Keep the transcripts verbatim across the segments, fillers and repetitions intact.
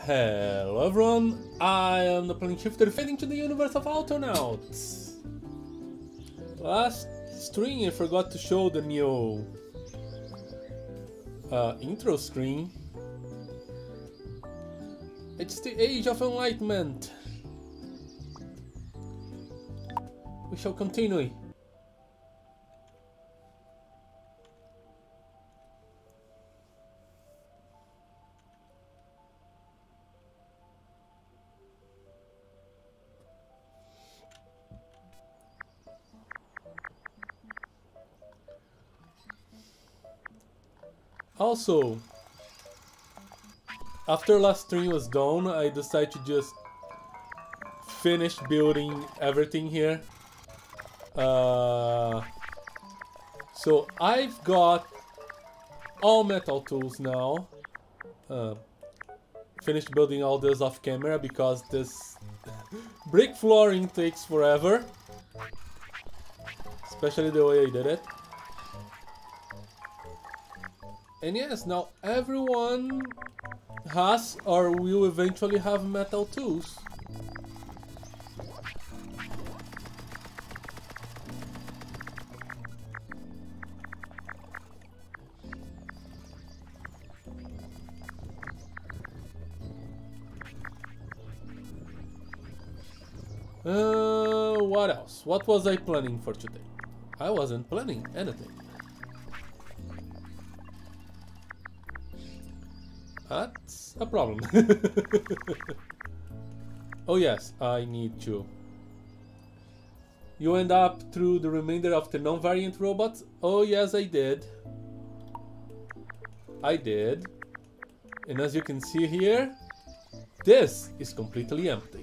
Hello everyone, I am the plane shifter fading to the universe of Autonauts. Last stream I forgot to show the new uh, intro screen. It's the age of enlightenment. We shall continue. Also, after last stream was done, I decided to just finish building everything here. Uh, so I've got all metal tools now. Uh, finished building all this off camera because this brick flooring takes forever. Especially the way I did it. And yes, now everyone has or will eventually have metal tools. Uh, what else? What was I planning for today? I wasn't planning anything. That's a problem. Oh yes, I need to. You end up through the remainder of the non-variant robots? Oh yes, I did. I did. And as you can see here, this is completely empty.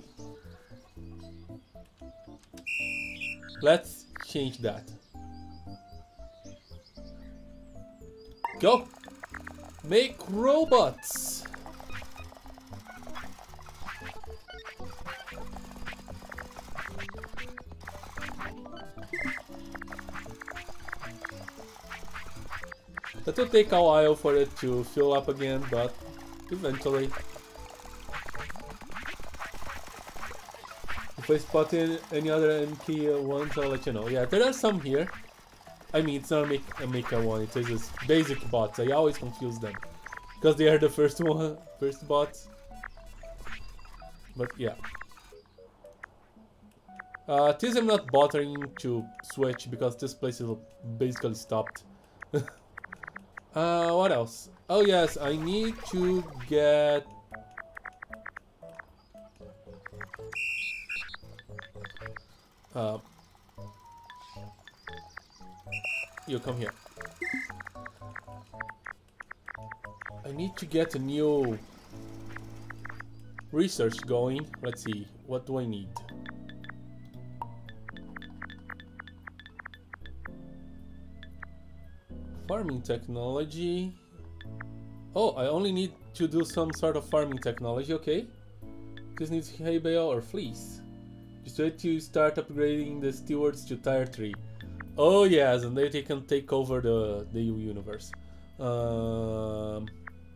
Let's change that. Go! Make robots! That will take a while for it to fill up again, but eventually. If I spot any other M K ones, I'll let you know. Yeah, there are some here. I mean, it's not a, make, a maker one, it's just basic bots. I always confuse them. Because they are the first one, first bots. But yeah. Uh, this I'm not bothering to switch because this place is basically stopped. uh, what else? Oh yes, I need to get... Uh, You come here. I need to get a new research going. Let's see, what do I need? Farming technology. Oh, I only need to do some sort of farming technology, okay. This needs hay bale or fleece. Just wait to start upgrading the stewards to tier three. Oh yes, and they, they can take over the, the universe. Um,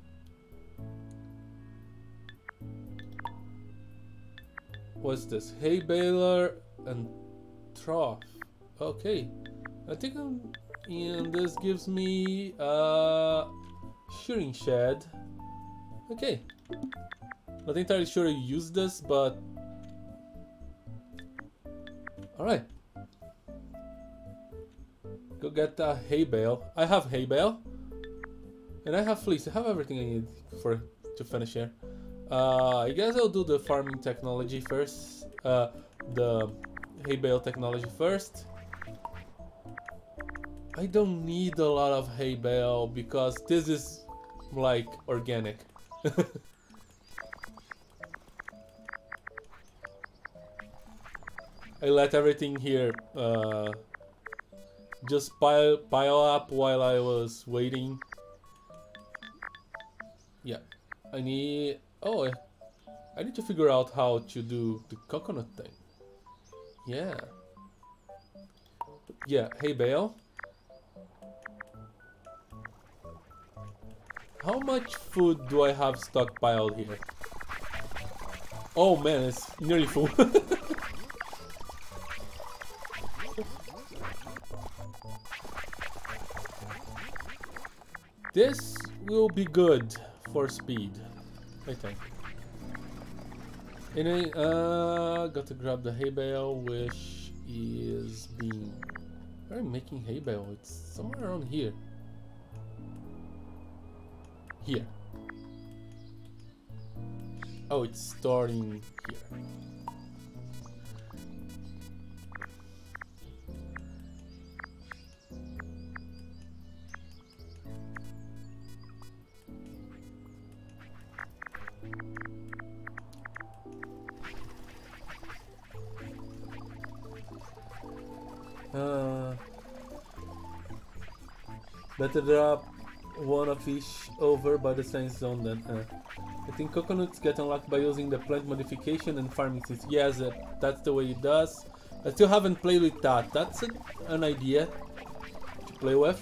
what's this? Hay baler and trough. Okay, I think I'm, and this gives me a shearing shed. Okay, not entirely sure I use this, but all right. Go get a hay bale. I have hay bale. And I have fleece. I have everything I need for to finish here. Uh, I guess I'll do the farming technology first. Uh, the hay bale technology first. I don't need a lot of hay bale because this is like organic. I let everything here uh, just pile, pile up while I was waiting. Yeah, I need... Oh, I need to figure out how to do the coconut thing. Yeah. Yeah, hay bale. How much food do I have stockpiled here? Oh man, it's nearly full. This will be good for speed, I think. Anyway, uh, got to grab the hay bale, which is being... Where am I making hay bale? It's somewhere around here. Here. Oh, it's starting here. Uh, better drop one of each over by the science zone then. Uh, I think coconuts get unlocked by using the plant modification and farming system. Yes, uh, that's the way it does. I still haven't played with that. That's a, an idea to play with.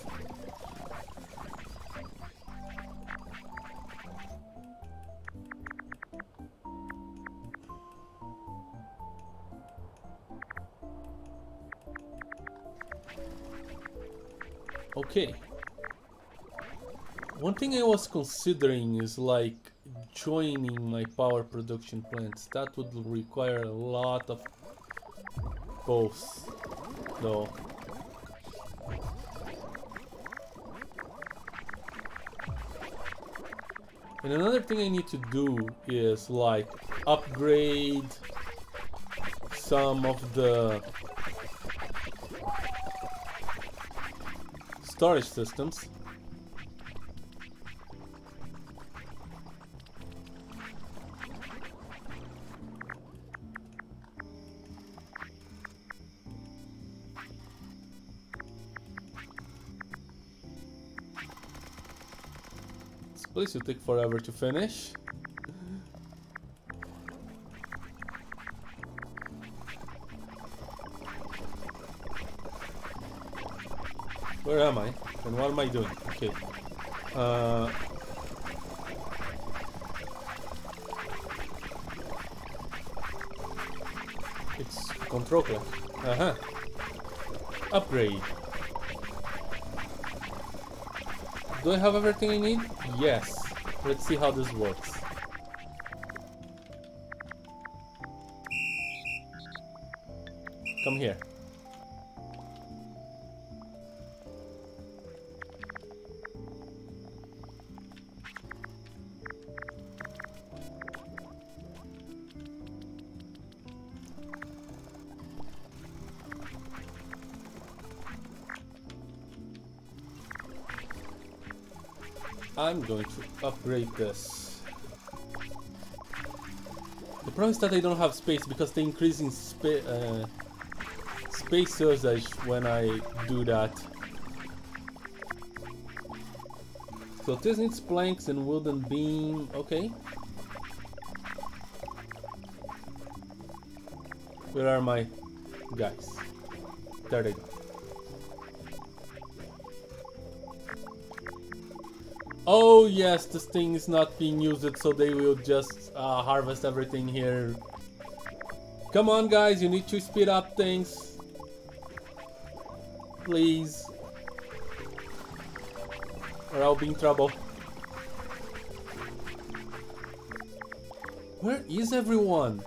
Okay. One thing I was considering is like joining my power production plants. That would require a lot of both, though. And another thing I need to do is like upgrade some of the storage systems. This place will take forever to finish. Where am I? And what am I doing? Okay. Uh, it's control click. Uh-huh. Upgrade. Do I have everything I need? Yes. Let's see how this works. Come here. I'm going to upgrade this. The problem is that I don't have space because they increase in spa uh, space usage when I do that. So this needs planks and wooden beam. Okay. Where are my guys? There they go. Oh yes, this thing is not being used, so they will just uh, harvest everything here. Come on guys, you need to speed up things. Please. Or I'll be in trouble. Where is everyone?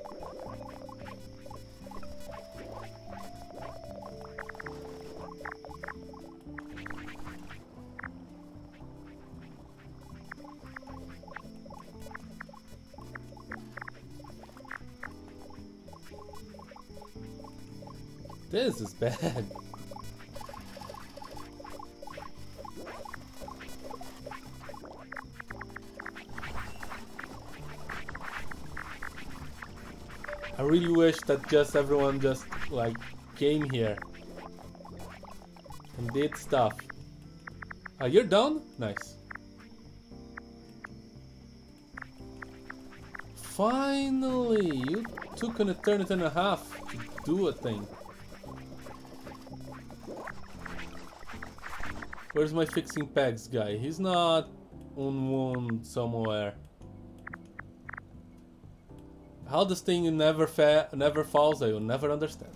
This is bad. I really wish that just everyone just like came here and did stuff. Ah, you're done? Nice. Finally! You took an eternity and a half to do a thing. Where's my fixing pegs guy? He's not on one somewhere. How this thing never fa never falls, I will never understand.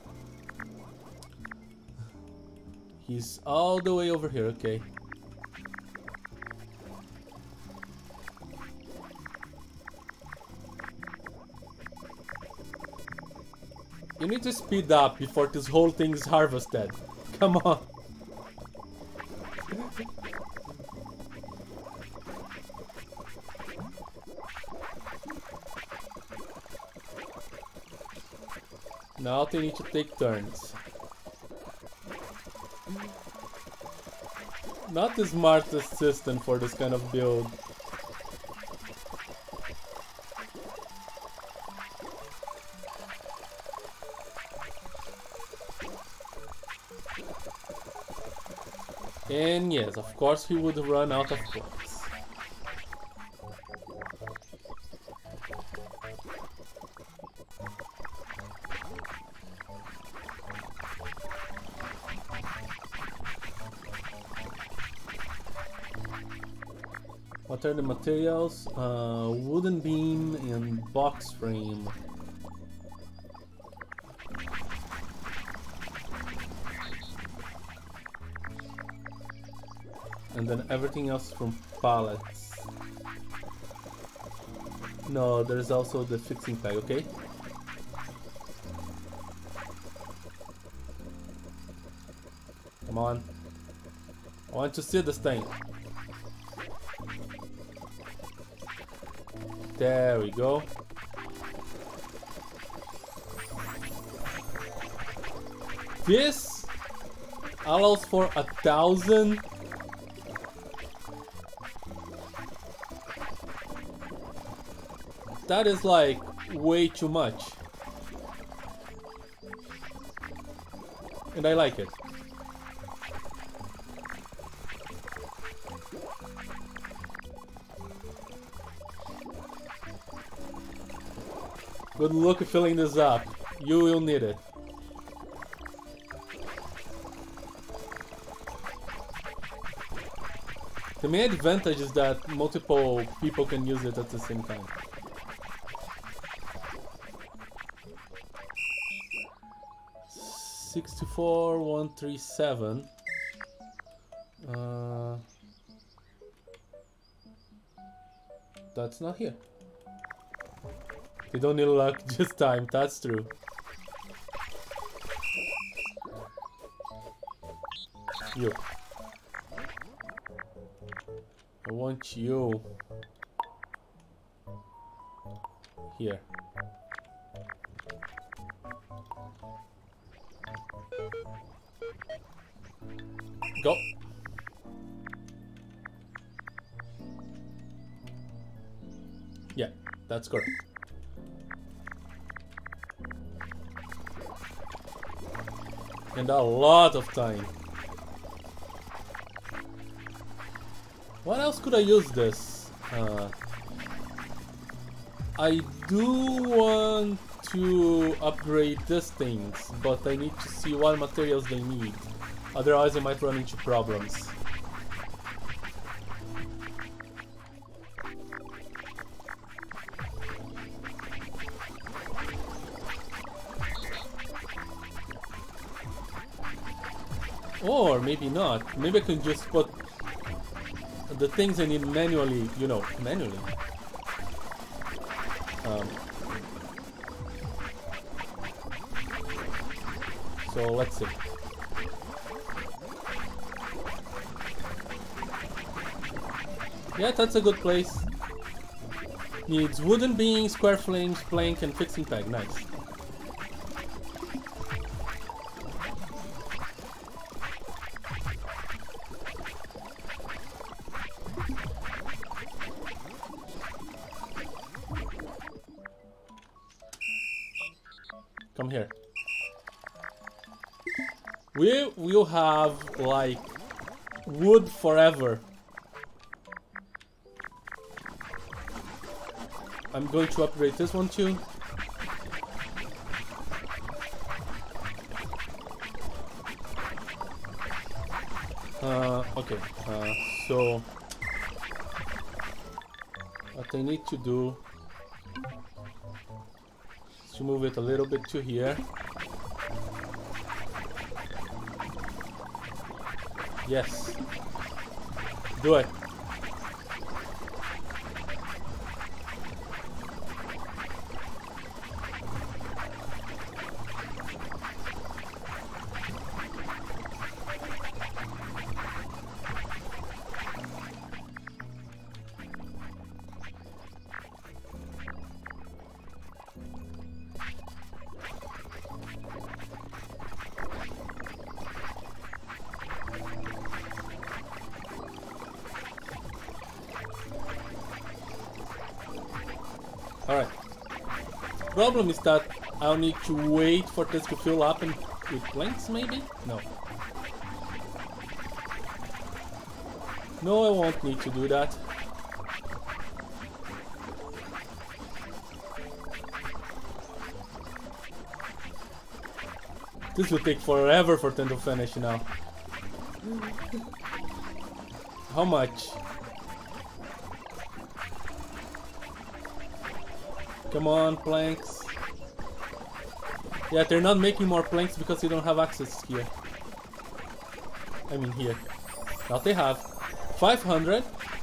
He's all the way over here, okay. You need to speed up before this whole thing is harvested. Come on. Now they need to take turns. Not the smartest system for this kind of build. And yes, of course he would run out of blocks. What are the materials? Uh, wooden beam and box frame. And then everything else from pallets. No, there's also the fixing peg, okay? Come on. I want to see this thing. There we go. This allows for a thousand. That is like way too much. And I like it. Good luck filling this up. You will need it. The main advantage is that multiple people can use it at the same time. sixty-four one thirty-seven. Uh, that's not here. We don't need luck, just time. That's true. You. I want you here. Go. Yeah, that's correct. And a lot of time. What else could I use this? Uh, I do want to upgrade these things, but I need to see what materials they need. Otherwise I might run into problems. Or maybe not. Maybe I can just put the things I need manually, you know, manually. Um, so let's see. Yeah, that's a good place. Needs wooden beam, square flames, plank, and fixing peg. Nice. Come here. We will have like wood forever. I'm going to upgrade this one too. Uh, okay, uh, so what I need to do Let's move it a little bit to here. Yes. Do it. Alright. Problem is that I'll need to wait for this to fill up and with planks, maybe? No. No, I won't need to do that. This will take forever for them to finish now. How much? Come on, planks. Yeah, they're not making more planks because they don't have access here. I mean here. Now they have five hundred.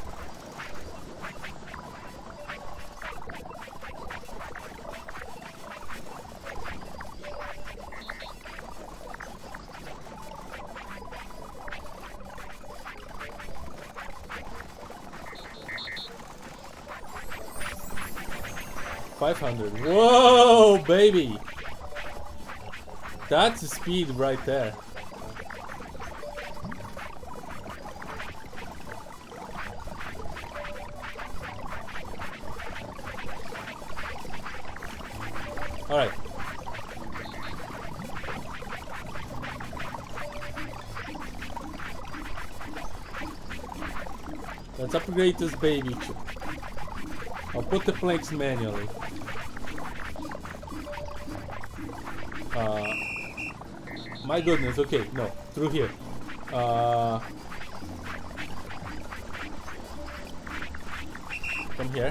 five hundred. Whoa, baby! That's the speed right there. Alright. Let's upgrade this baby too. I'll put the planks manually. Uh, my goodness, okay, no, through here. Uh, come here.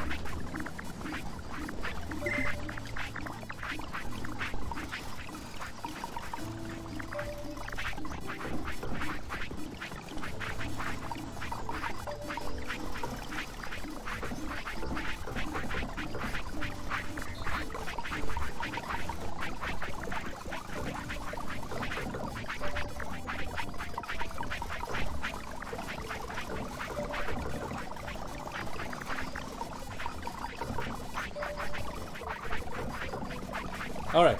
Alright.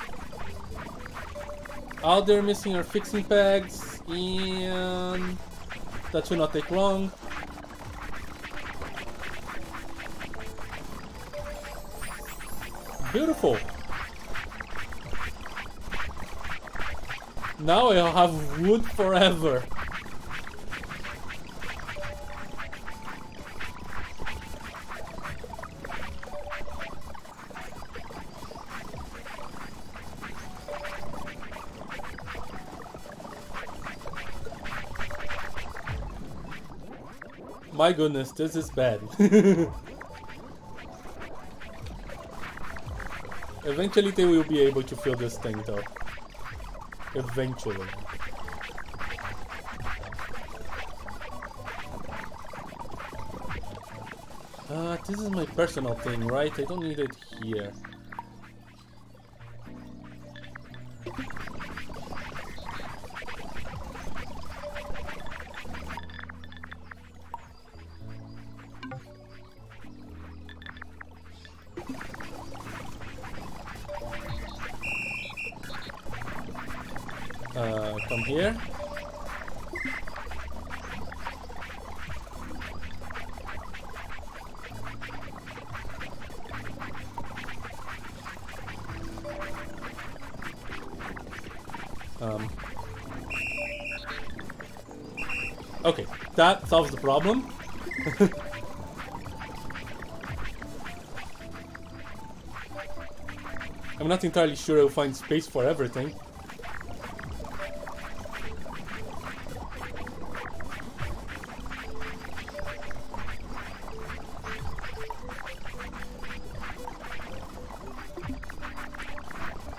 All they're missing are fixing pegs, and that should not take long. Beautiful. Now I'll have wood forever. My goodness, this is bad. Eventually they will be able to fill this thing though. Eventually. Uh, this is my personal thing, right? I don't need it here. Uh, come here. Um. Okay, that solves the problem. I'm not entirely sure I'll find space for everything.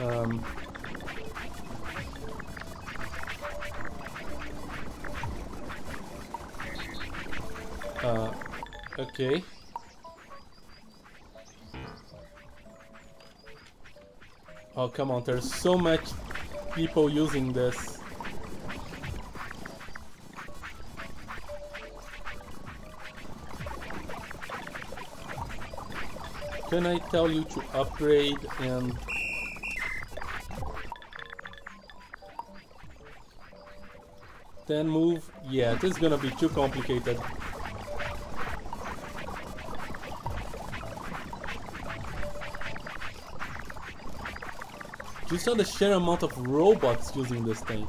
Um, uh, okay. Oh, come on, there's so much people using this. Can I tell you to upgrade and... then move? Yeah, this is gonna be too complicated. You saw the sheer amount of robots using this thing.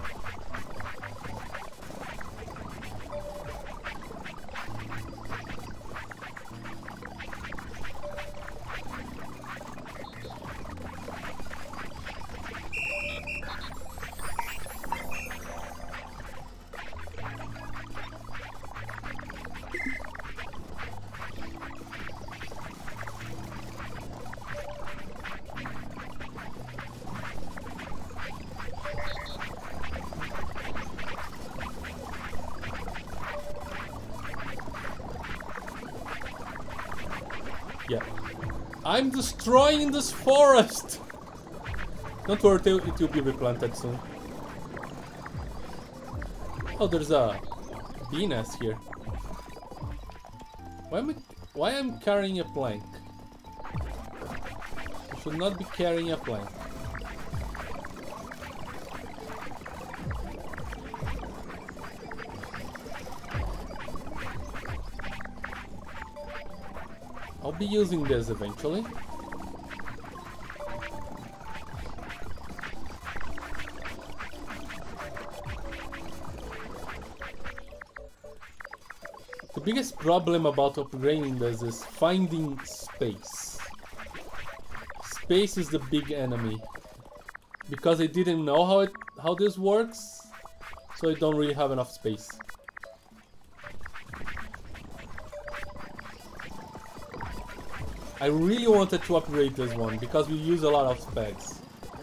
Yeah. I'm destroying this forest! Don't worry, it will be replanted soon. Oh, there's a bee nest here. Why am I, why am I carrying a plank? I should not be carrying a plank. I'll be using this eventually. The biggest problem about upgrading this is finding space. Space is the big enemy. Because I didn't know how it how this works, so I don't really have enough space. I really wanted to upgrade this one because we use a lot of specs.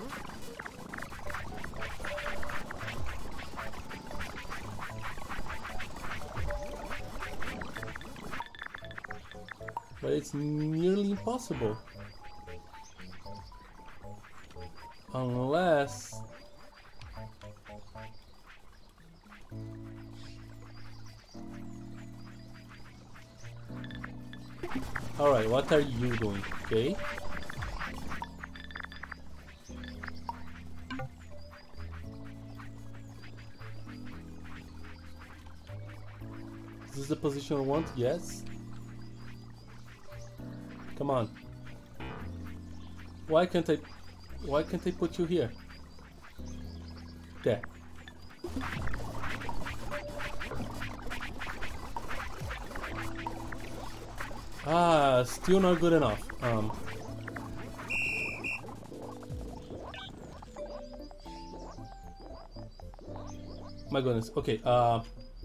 But it's nearly impossible. Unless... Alright, what are you doing? Okay. Is this the position I want? Yes. Come on. Why can't I... Why can't I put you here? There. Ah, still not good enough. Um. My goodness. Okay. Uh.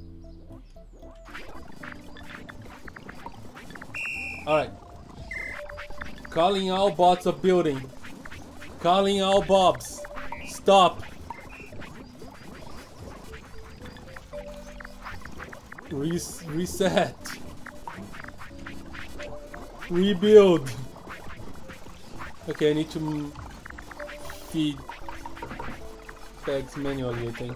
All right. Calling all bots of building. Calling all bobs. Stop. Res reset. Rebuild. Okay, I need to feed pegs manually, I think.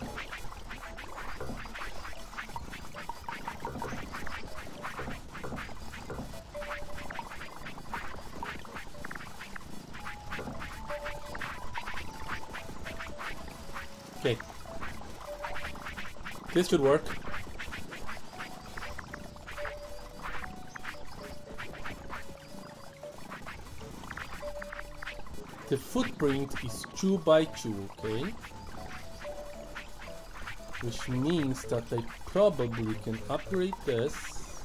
Okay. This should work. The footprint is two by two, okay? Which means that I probably can upgrade this.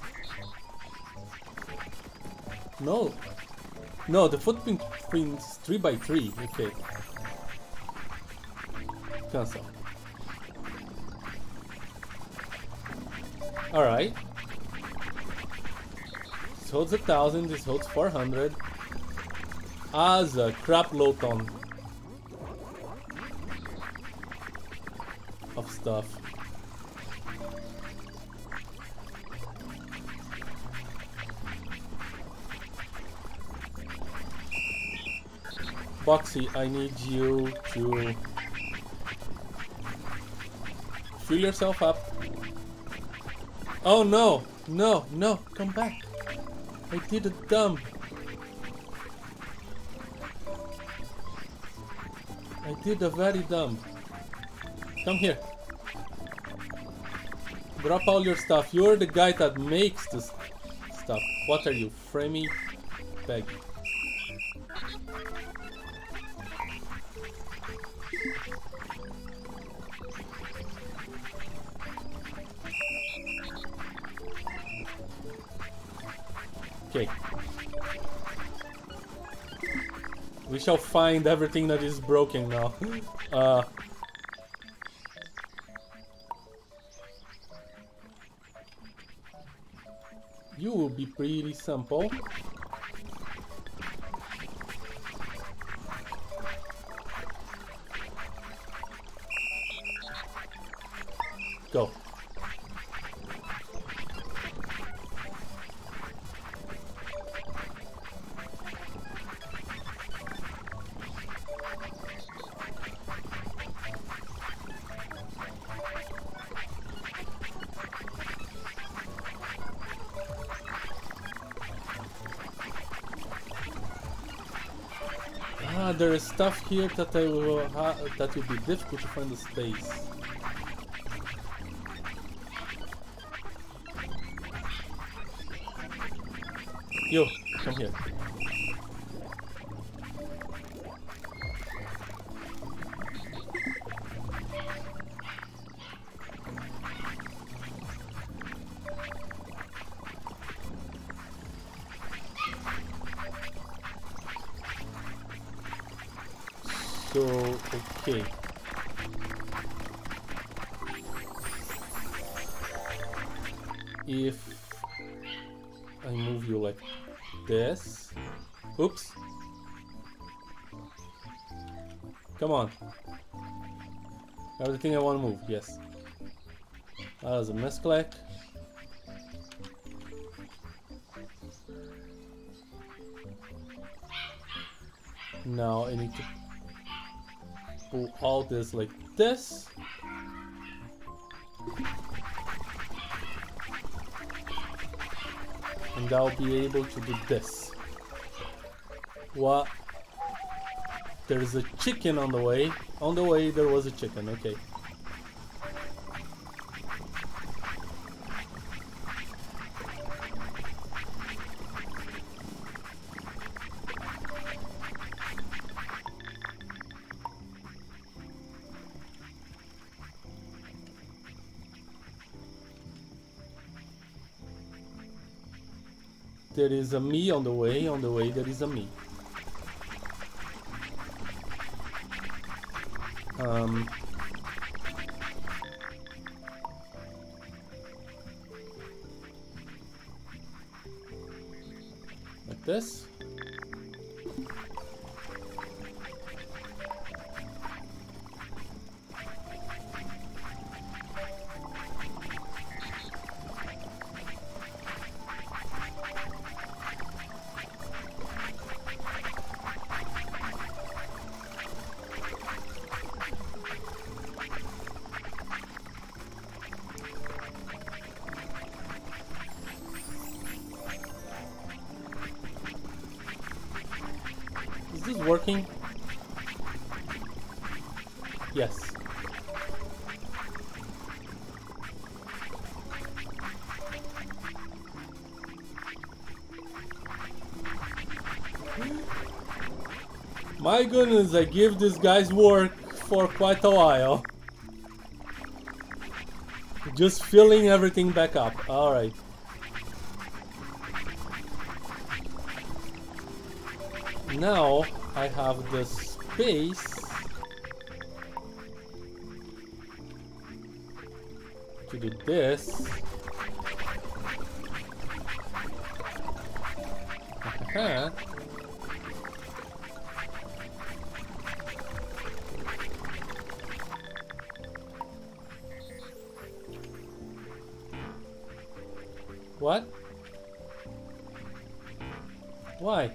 No. No, the footprint is three by three, okay. Cancel. Alright. This holds a thousand, this holds four hundred. As a crap load ton. of stuff. Boxy, I need you to fill yourself up. Oh no, no, no, come back. I did a dump. I did a very dumb. Come here. Drop all your stuff. You're the guy that makes this stuff. What are you, Framey? Bag. Okay. We shall find everything that is broken now. Uh, you will be pretty simple. Go. Ah, there is stuff here that I will ha that will be difficult to find the space. Yo, come here. So, okay. If I move you like this, oops. Come on. Everything I want to move, yes. That was a misclick. Now I need to pull all this like this. And I'll be able to do this. What? There's a chicken on the way. On the way there was a chicken, okay. There is a me on the way, on the way there is a me. Um, like this. Is this working? Yes. My goodness, I give these guys work for quite a while. Just filling everything back up. Alright. Now I have the space to do this. Uh-huh. What? Why?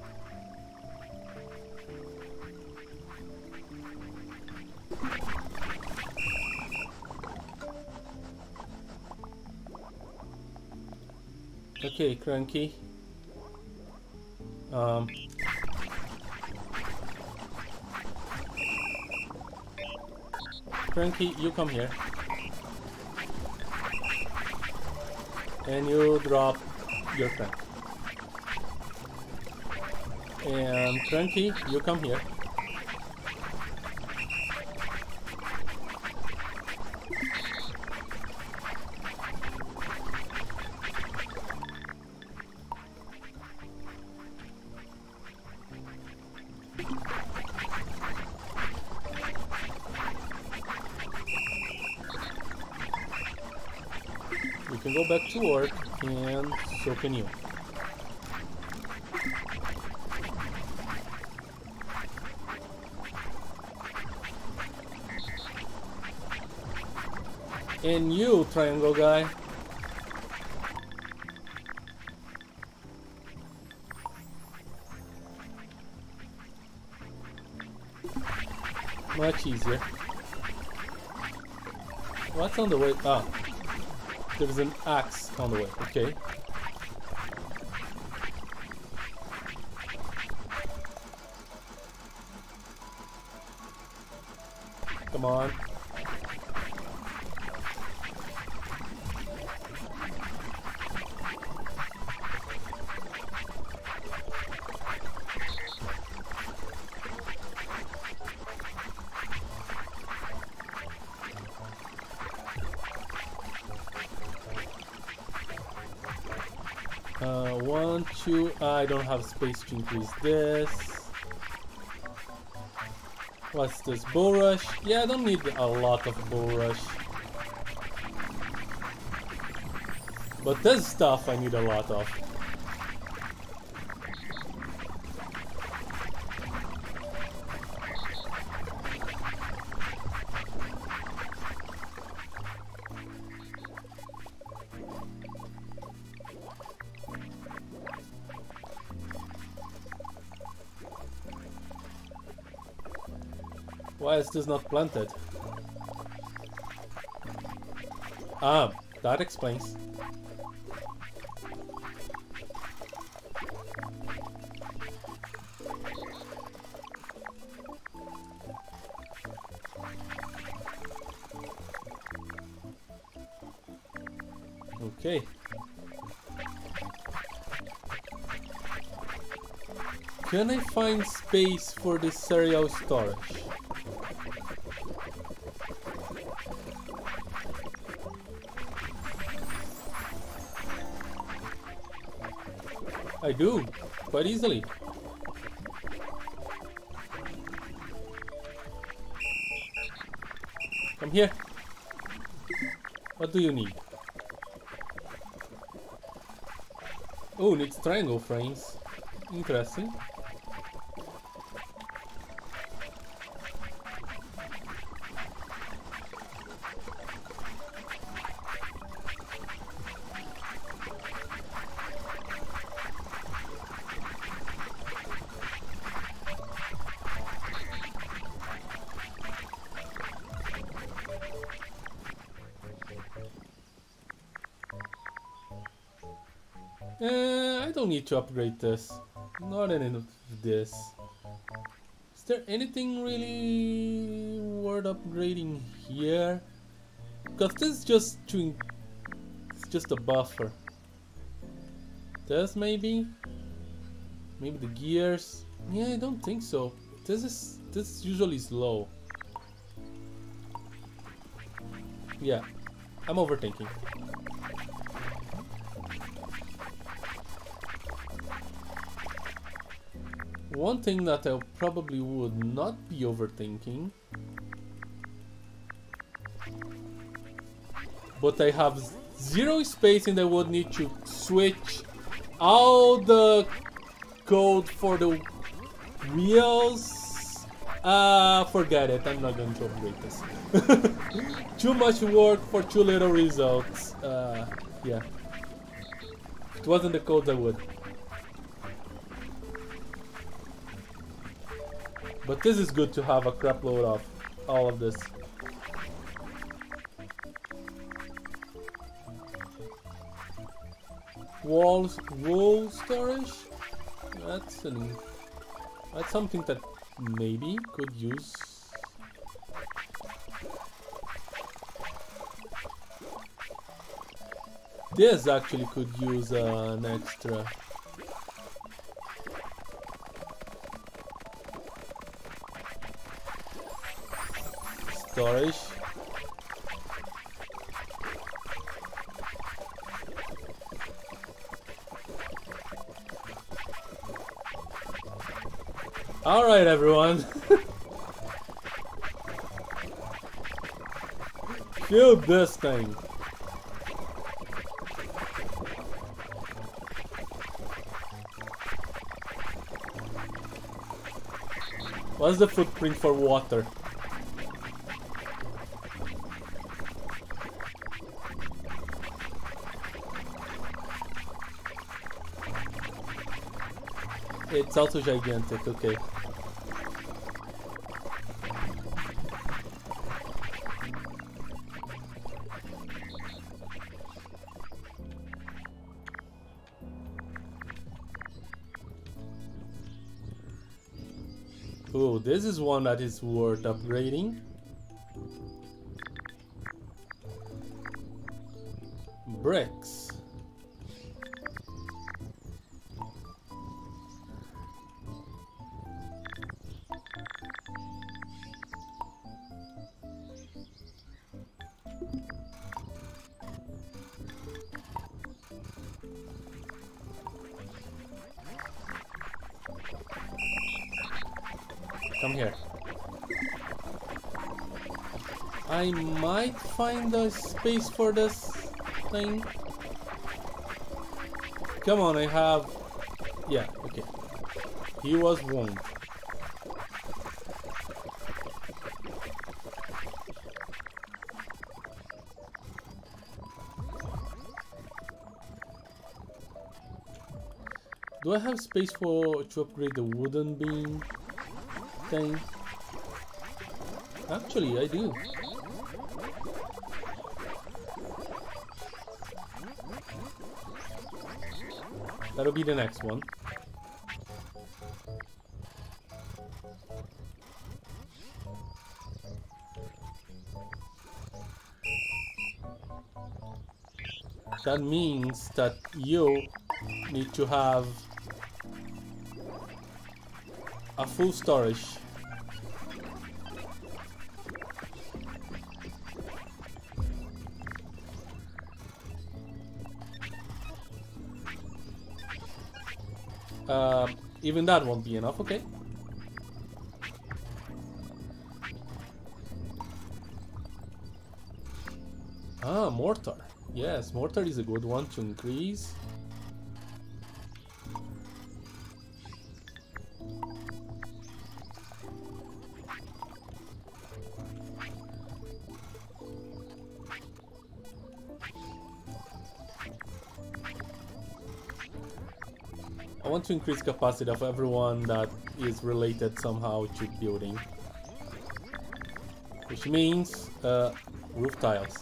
Okay, Cranky. Um. Cranky, you come here. And you drop your crank. And Cranky, you come here. You can go back to work, and so can you. And you, triangle guy. Much easier. What's on the way? Ah, there's an axe on the way. Okay. Come on. Uh, one, two, I don't have space to increase this. What's this? Bow rush? Yeah, I don't need a lot of bow rush. But this stuff I need a lot of. Why is this not planted? Ah, that explains. Okay. Can I find space for this cereal storage? I do, quite easily. Come here. What do you need? Oh, needs triangle frames. Interesting. Uh, I don't need to upgrade this. Not any of this. Is there anything really worth upgrading here? Because this is just to, it's just a buffer. This maybe, maybe the gears. Yeah, I don't think so. This is this is usually slow. Yeah, I'm overthinking. One thing that I probably would not be overthinking, but I have zero space and I would need to switch all the code for the wheels. Uh, forget it, I'm not going to upgrade this. Too much work for too little results. Uh, yeah. it wasn't the codes, I would. But this is good to have a crap load of all of this. Walls, wool storage. That's an, that's something that maybe could use. This actually could use uh, an extra. Storage. All right, everyone. Build this thing. What's the footprint for water? It's also gigantic, okay. Oh, this is one that is worth upgrading. Bricks. Come here. I might find a space for this thing. Come on, I have... Yeah, okay. He was wounded. Do I have space for to upgrade the wooden beam thing? Actually, I do. That'll be the next one. That means that you need to have a full storage. Uh, even that won't be enough, okay. Ah, mortar. Yes, mortar is a good one to increase. I want to increase capacity of everyone that is related somehow to building, which means uh, roof tiles.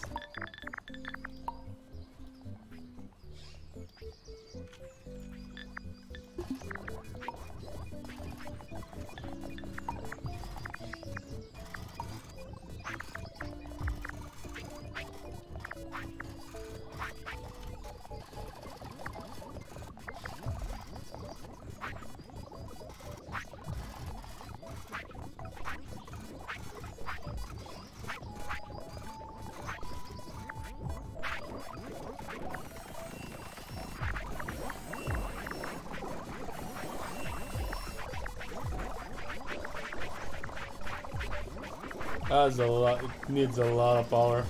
That's a lot, it needs a lot of power.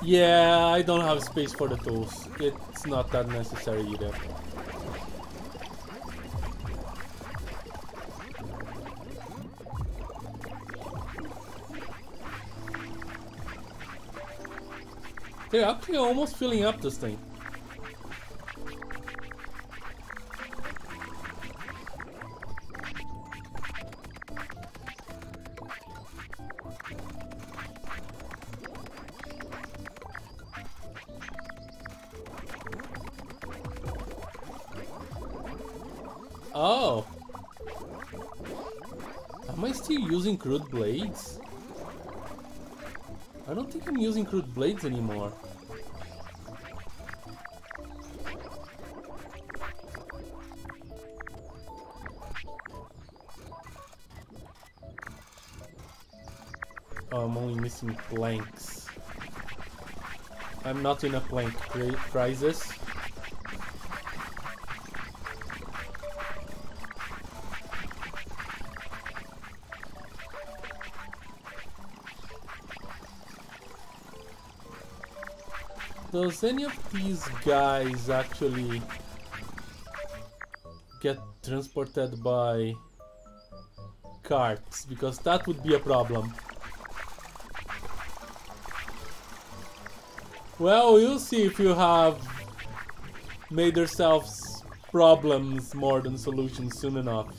Yeah, I don't have space for the tools. It's not that necessary either. They're actually almost filling up this thing. Oh. Am I still using crude blades? I don't think I'm using crude blades anymore. Oh, I'm only missing planks. I'm not in a plank crisis. Does any of these guys actually get transported by carts? Because that would be a problem. Well, we'll see if you have made yourselves problems more than solutions soon enough.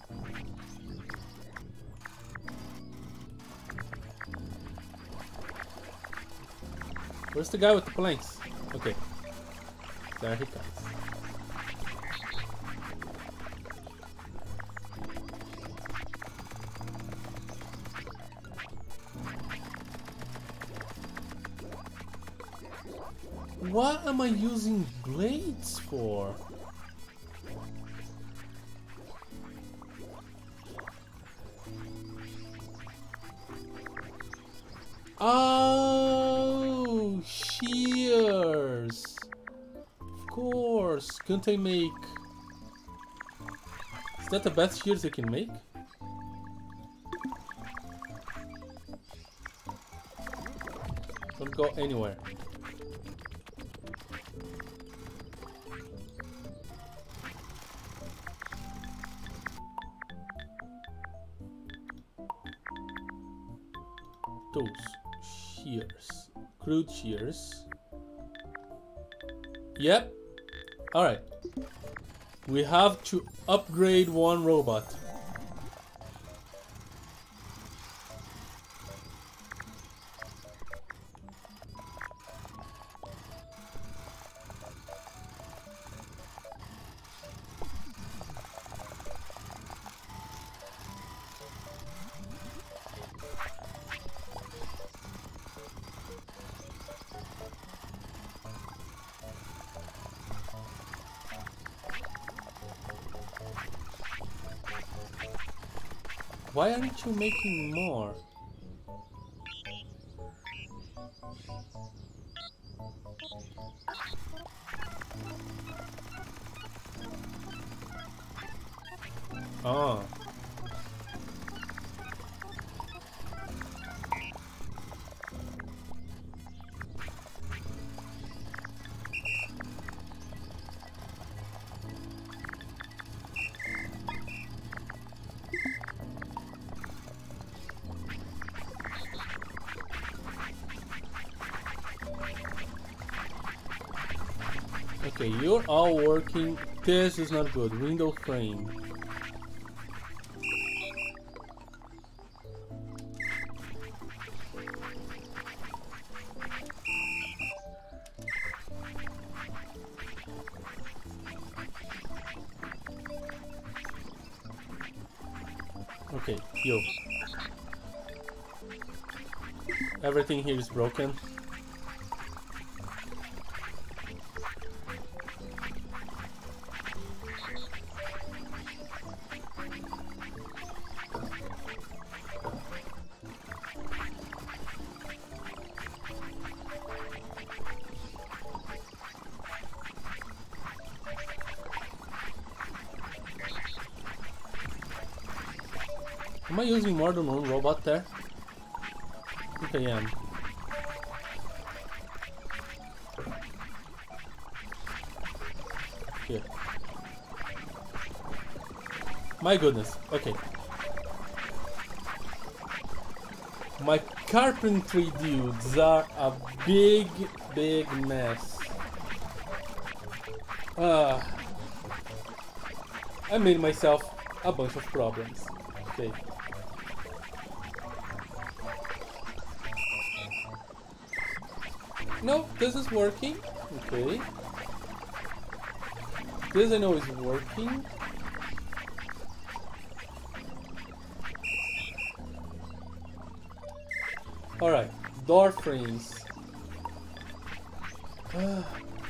Where's the guy with the planks? Okay. There he comes. What am I using blades for? Oh, shears. Of course. Can't I make... Is that the best shears I can make? Don't go anywhere. Those shears, crude shears. Yep. All right. We have to upgrade one robot. Why aren't you making more? Oh. Okay, you're all working. This is not good. Window frame. Okay, yo. Everything here is broken. Am I using more than one robot there? I think I am. Here. My goodness. Okay. My carpentry dudes are a big, big mess. Ah. I made myself a bunch of problems. Okay. No, this is working. Okay. This I know is working. Alright, door frames. Ah.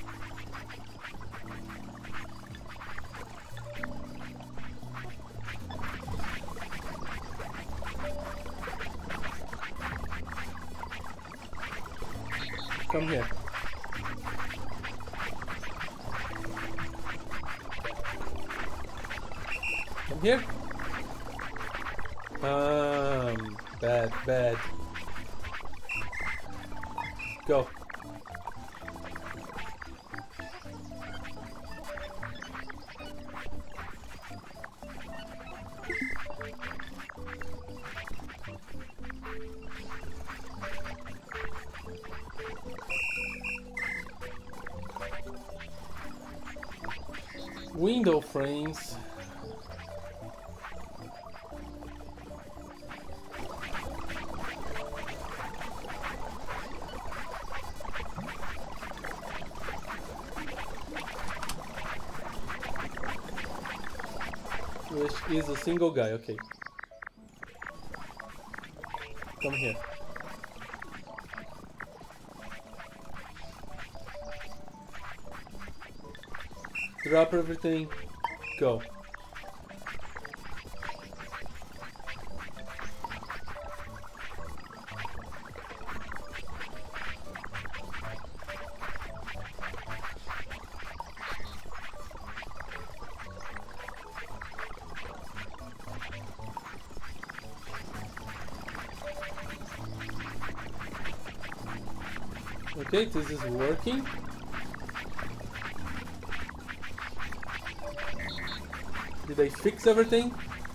Come here. Come here. Um, bad, bad. Go. Window frames. Which is a single guy, okay. Come here. Drop everything. Go. Okay, this is working. Did I fix everything?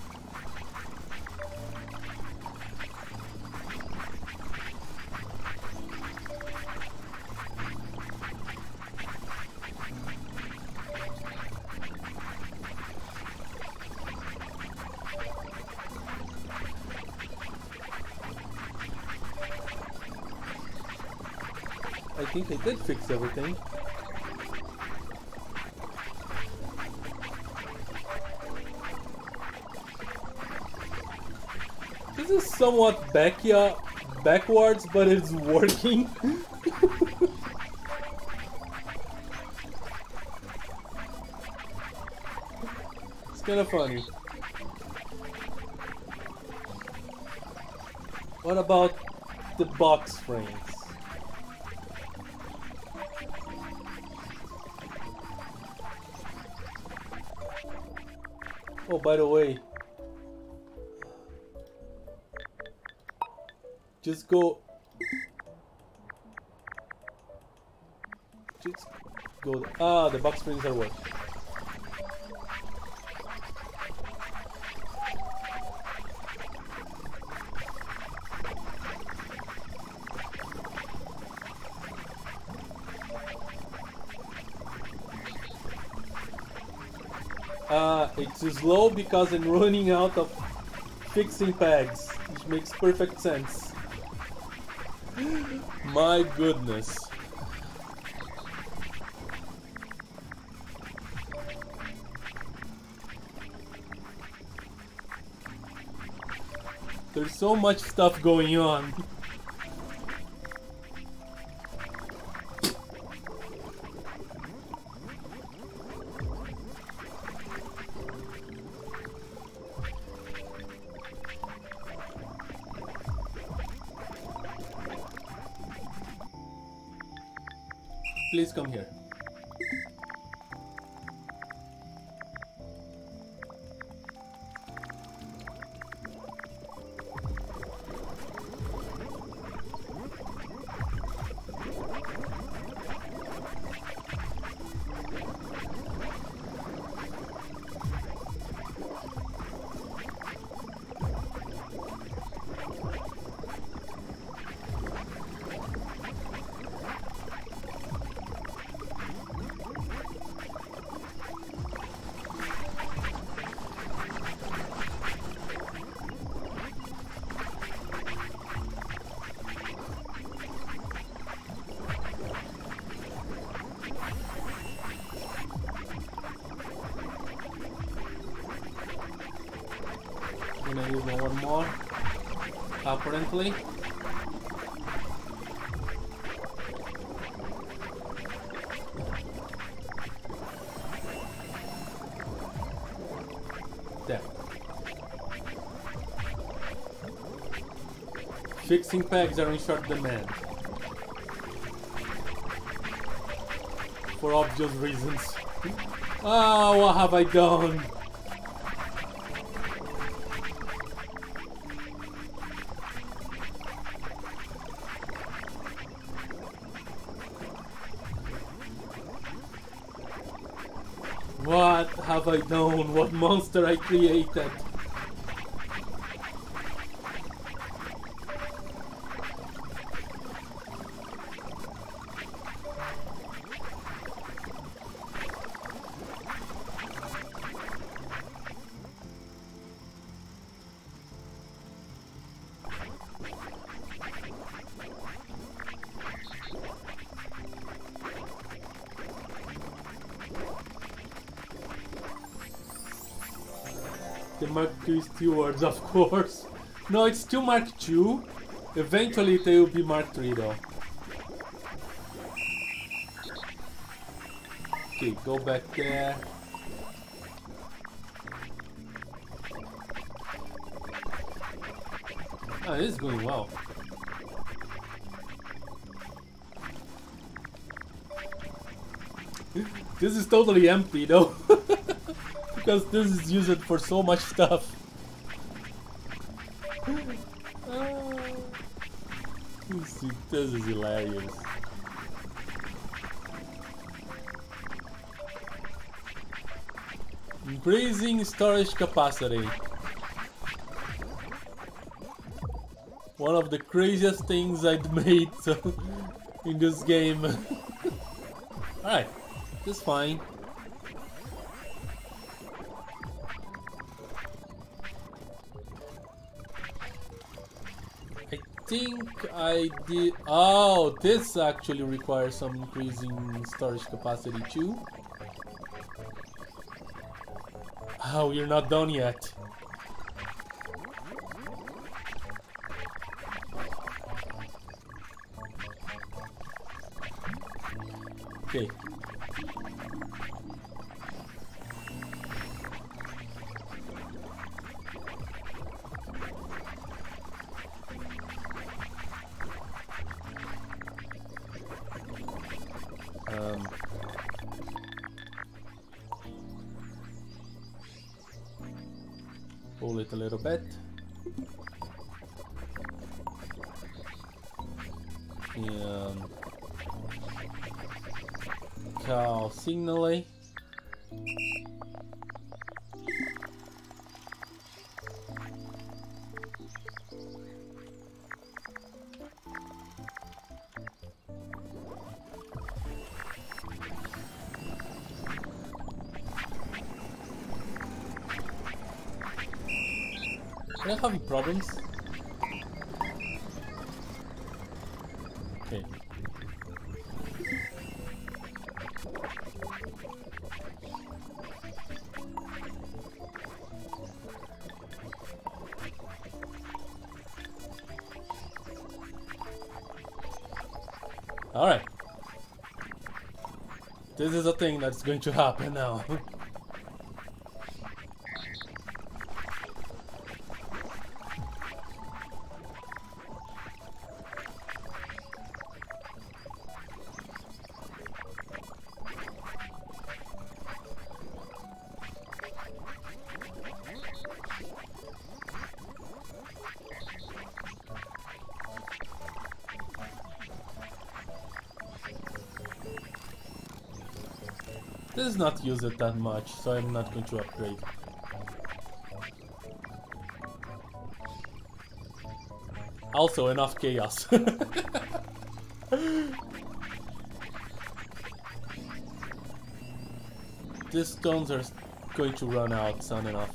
I think I did fix everything. This is somewhat backyard, backwards, but it's working. It's kind of funny. What about the box frames? Oh, by the way, just go, just go, ah, the box springs are working. Uh, it's slow because I'm running out of fixing pegs, which makes perfect sense. My goodness. There's so much stuff going on. Please come here. gonna use one more, apparently. There. Fixing pegs are in short demand. For obvious reasons. Ah, what have I done? What have I done? What monster I created? The Mark two stewards, of course. No, it's still Mark two. Eventually they will be Mark three though. Okay, go back there. Ah, this is going well. This is totally empty though. Because this is used for so much stuff. uh, this, is, this is hilarious. Increasing storage capacity. One of the craziest things I'd made in this game. Alright, this is fine. I think I did. Oh, this actually requires some increasing storage capacity too. Oh, you're not done yet. Okay. Um, pull it a little bit. And call signaling. Am I having problems? Okay. Alright. This is a thing that's going to happen now. This is not used that much, so I'm not going to upgrade. Also, enough chaos. These stones are going to run out soon enough.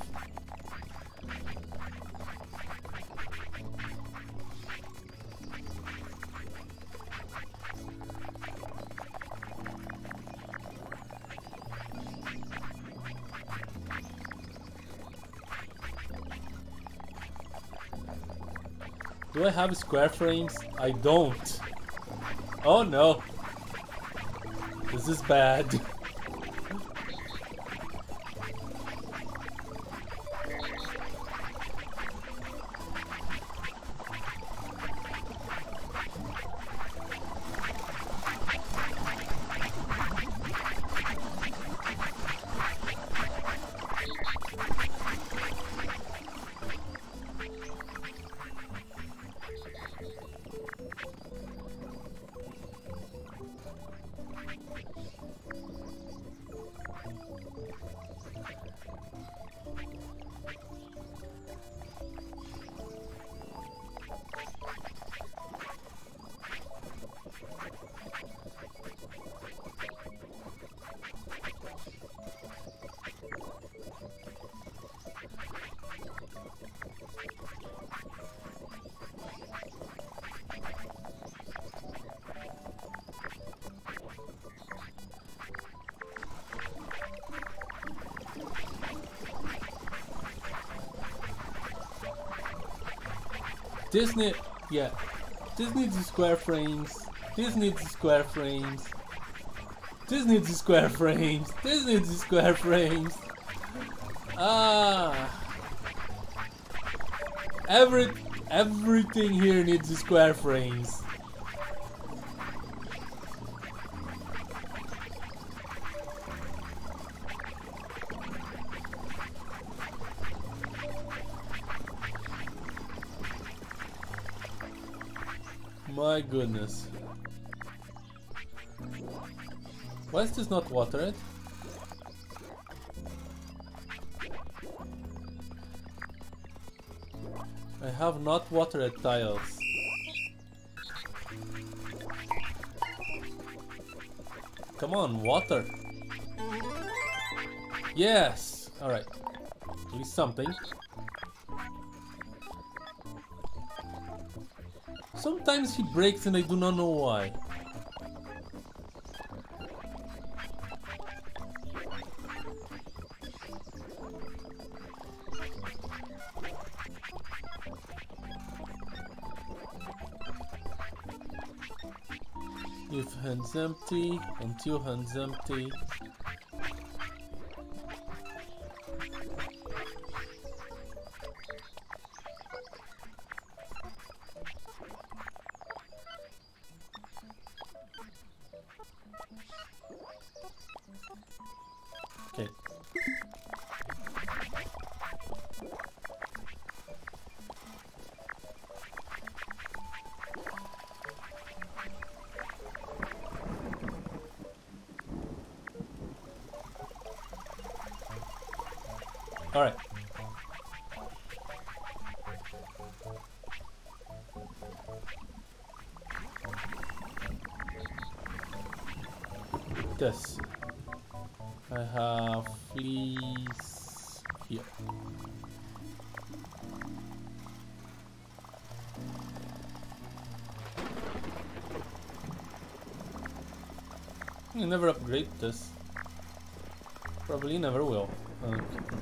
Do I have square frames? I don't. Oh no. This is bad. This need, yeah, this needs square frames. This needs square frames. This needs square frames. This needs square frames. Ah, every everything here needs square frames. My goodness. Why is this not watered? I have not watered tiles. Come on, water. Yes! Alright. At least something. Sometimes he breaks and I do not know why. If hands empty, until hands empty. Okay. All right. This. I have fleece here. You never upgrade this. Probably never will. Okay.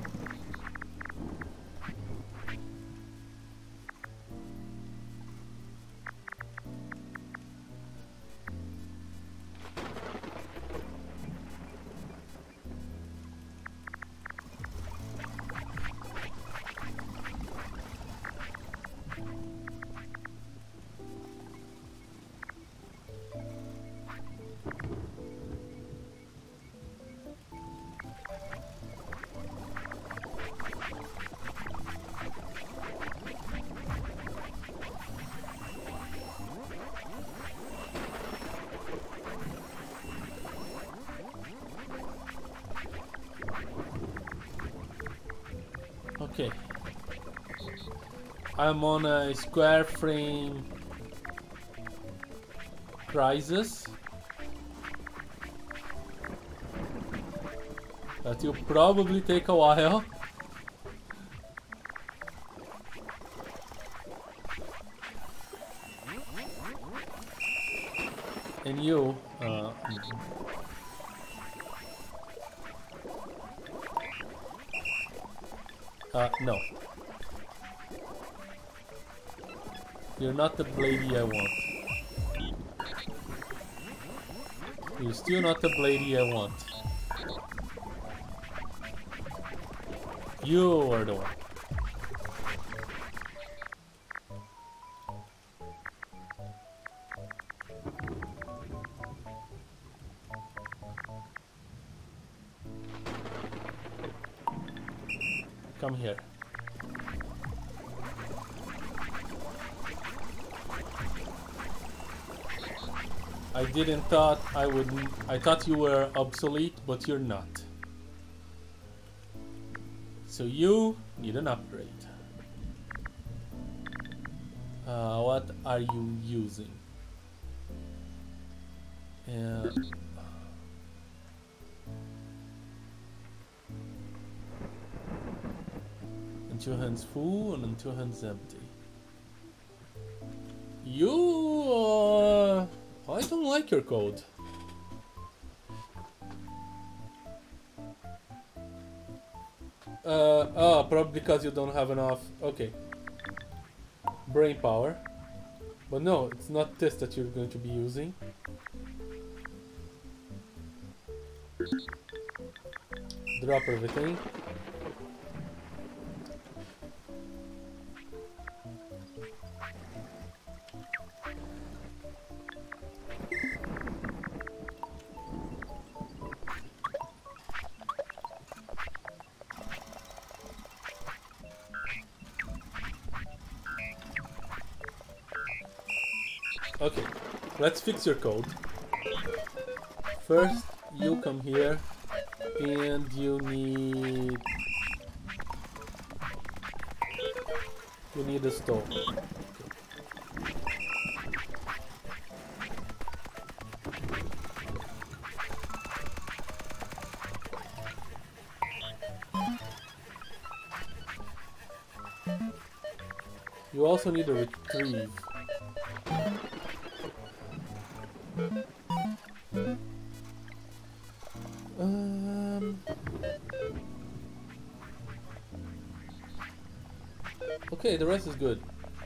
Okay, I'm on a square frame crisis that will probably take a while. And you, uh, uh, no. You're not the Blady I want. You're still not the Blady I want. You are the one. Come here. I didn't thought I would. I thought you were obsolete, but you're not. So you need an upgrade. Uh, what are you using? Uh, and two hands full and two hands empty. You. Uh, I don't like your code. Uh, oh, probably because you don't have enough. Okay. Brain power. But no, it's not this that you're going to be using. Drop everything. Okay, let's fix your code. First, you come here and you need you need a stove. Okay. You also need a retrieve. Um, okay, the rest is good.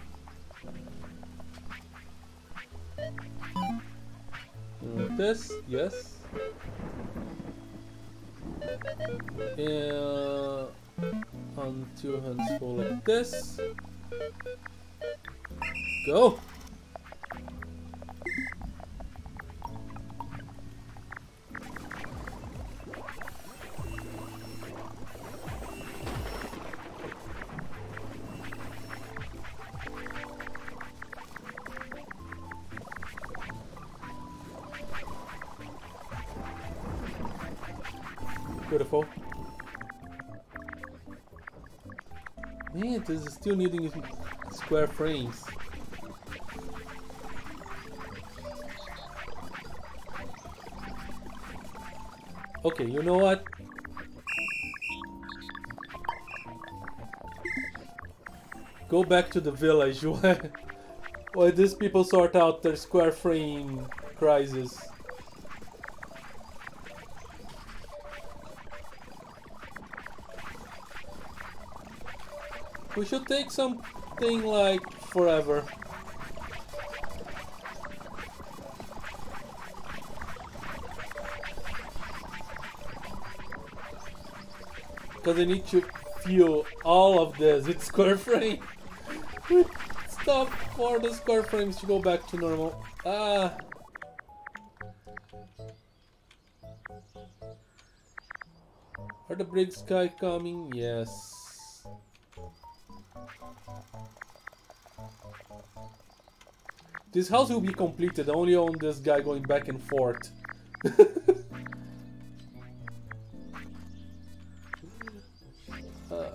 Uh, this, yes. Uh, on two hands full like this. Go! Beautiful. Man, this is still needing square frames. Okay, you know what? Go back to the village where, where these people sort out their square frame crisis. We should take something like forever. Because I need to fuel all of this with square frame. Stop for the square frames to go back to normal. Ah. Are the big sky coming? Yes. This house will be completed only on this guy going back and forth. uh.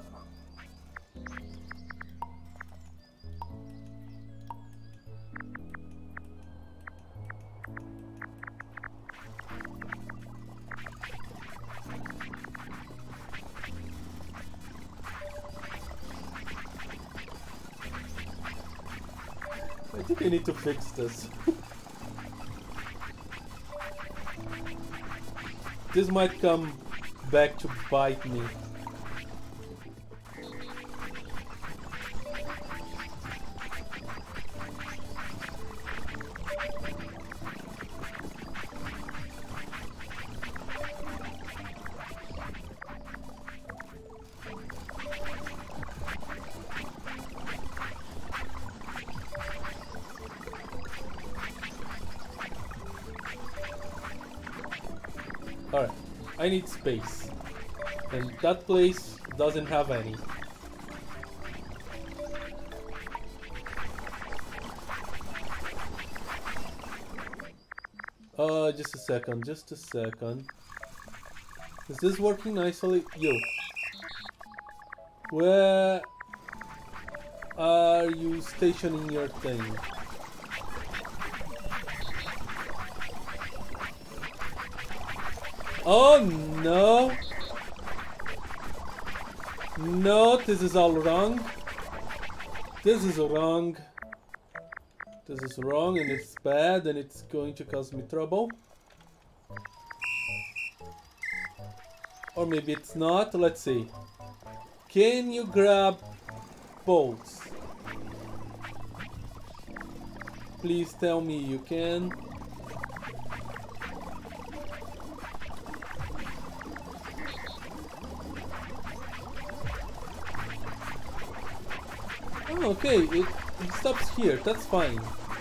I think I need to fix this. This might come back to bite me. Alright, I need space. And that place doesn't have any. Uh, just a second, just a second. Is this working nicely? Yo. Where are you stationing your thing? Oh no! No, this is all wrong. This is wrong. This is wrong and it's bad and it's going to cause me trouble. Or maybe it's not, let's see. Can you grab bolts? Please tell me you can. Oh, okay, it, it stops here, that's fine.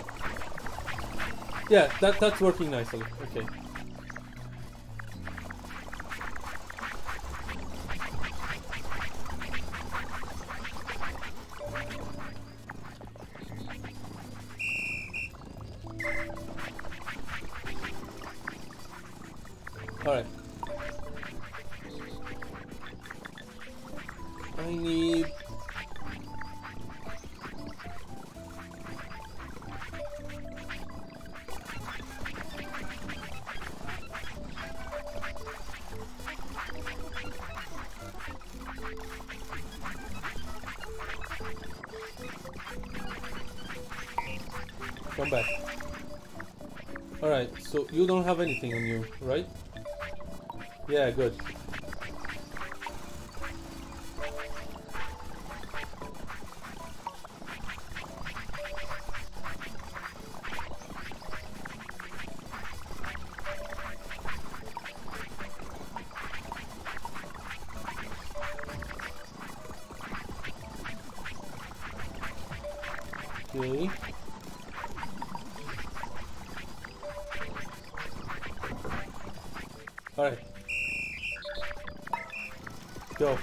Yeah, that, that's working nicely, okay. Alright. I need... Come back. Alright, so you don't have anything on you, right? Yeah, good. Okay. Alright. Go.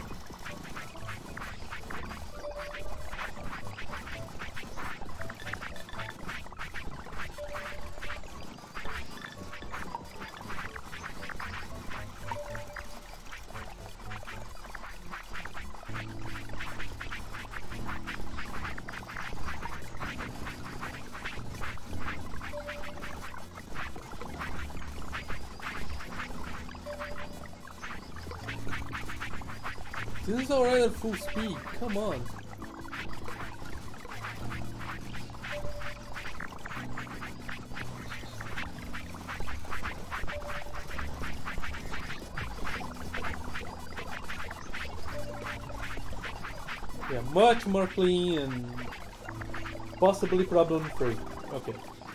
This is already at full speed, come on. Yeah, much more clean and possibly problem free. Okay.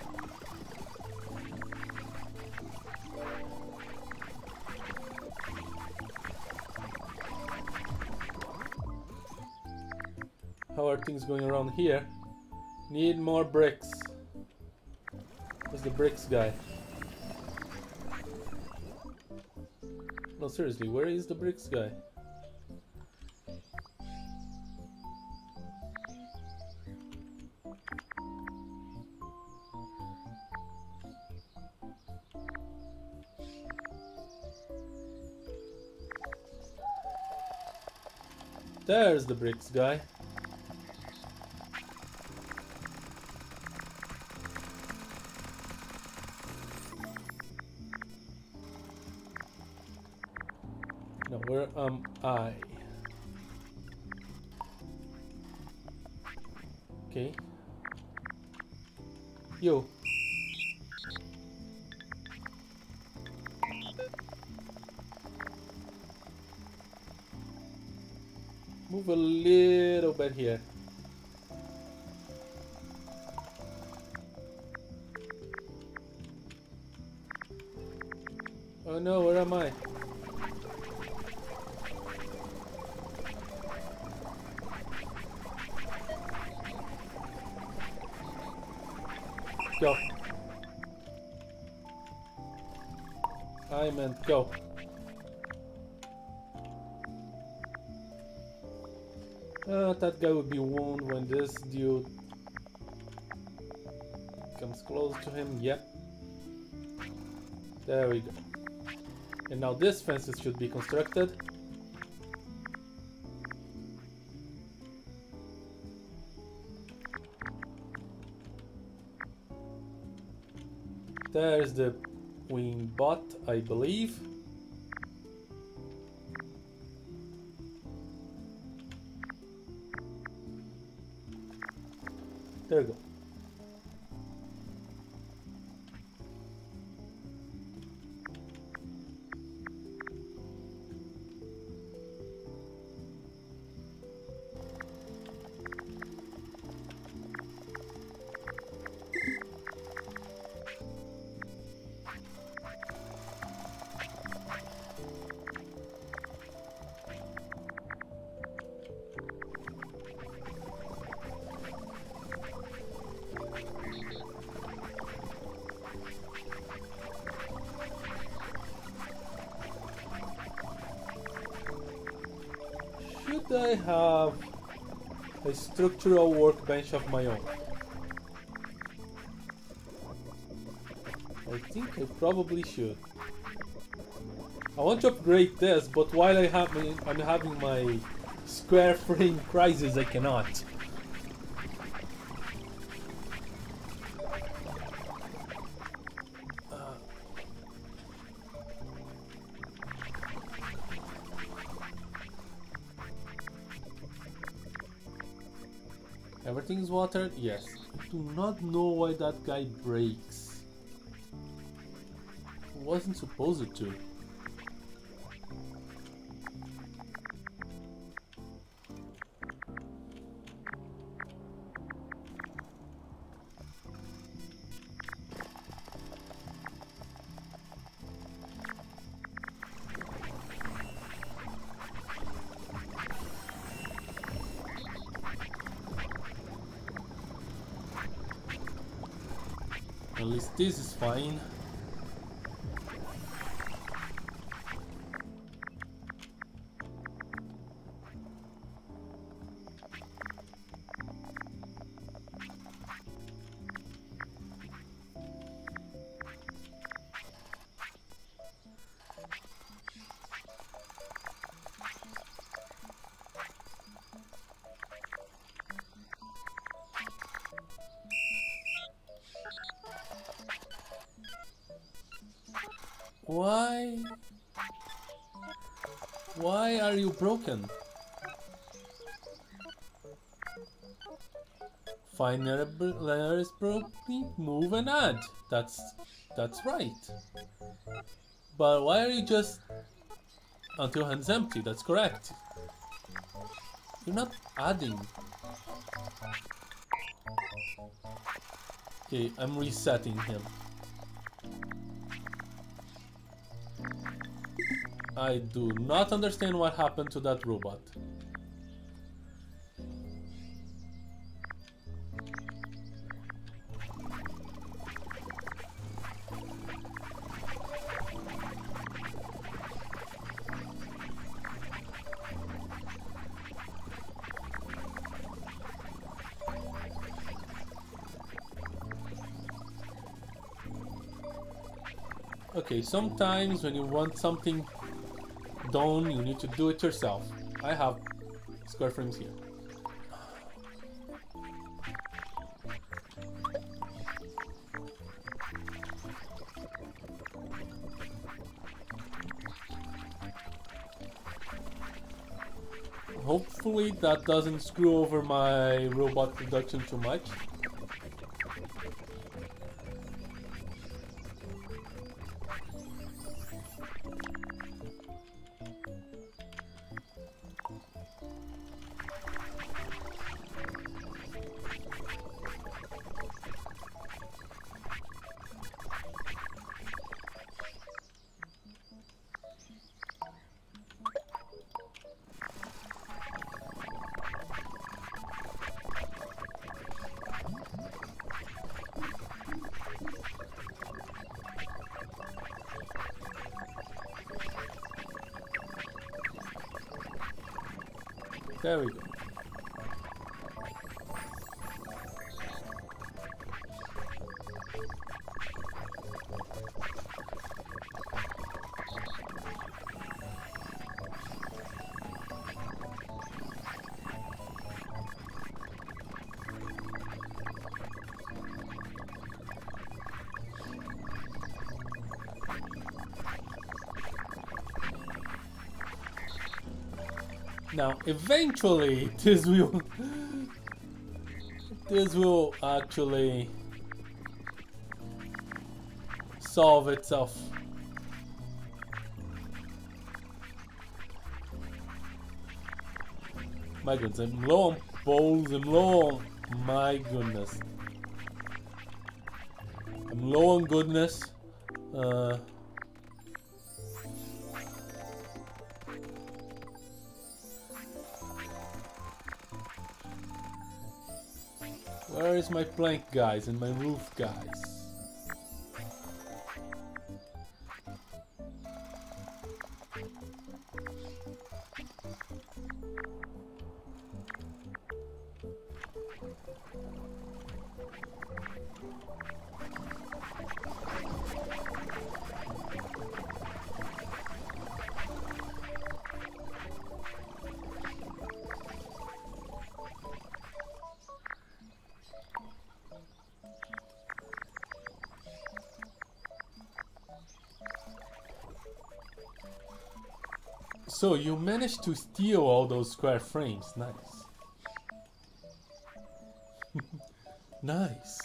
How are things going around here? Need more bricks. Where's the bricks guy? No, seriously, where is the bricks guy? There's the bricks guy. No, where am I? Okay. Yo. Move a little bit here. Oh no, where am I? Go. I meant go. Uh, that guy would be wounded when this dude comes close to him. Yep. There we go. And now this fences should be constructed. There's the wing bot, I believe. There we go. Should I have a structural workbench of my own? I think I probably should. I want to upgrade this, but while I have my, I'm having my square frame crisis, I cannot. Everything's watered? Yes. I do not know why that guy breaks. He wasn't supposed to. At least this is fine. Why? Why are you broken? Find layers broken, move and add. That's that's right. But why are you just until hand's empty? That's correct. You're not adding. Okay, I'm resetting him. I do not understand what happened to that robot. Okay, sometimes when you want something done, you need to do it yourself. I have square frames here. Hopefully that doesn't screw over my robot production too much. There we go. Now, eventually, this will this will actually solve itself. My goodness, I'm low on bowls, I'm low on... My goodness. I'm low on goodness. Uh... Where is my plank guys and my roof guys? So you managed to steal all those square frames. Nice. Nice.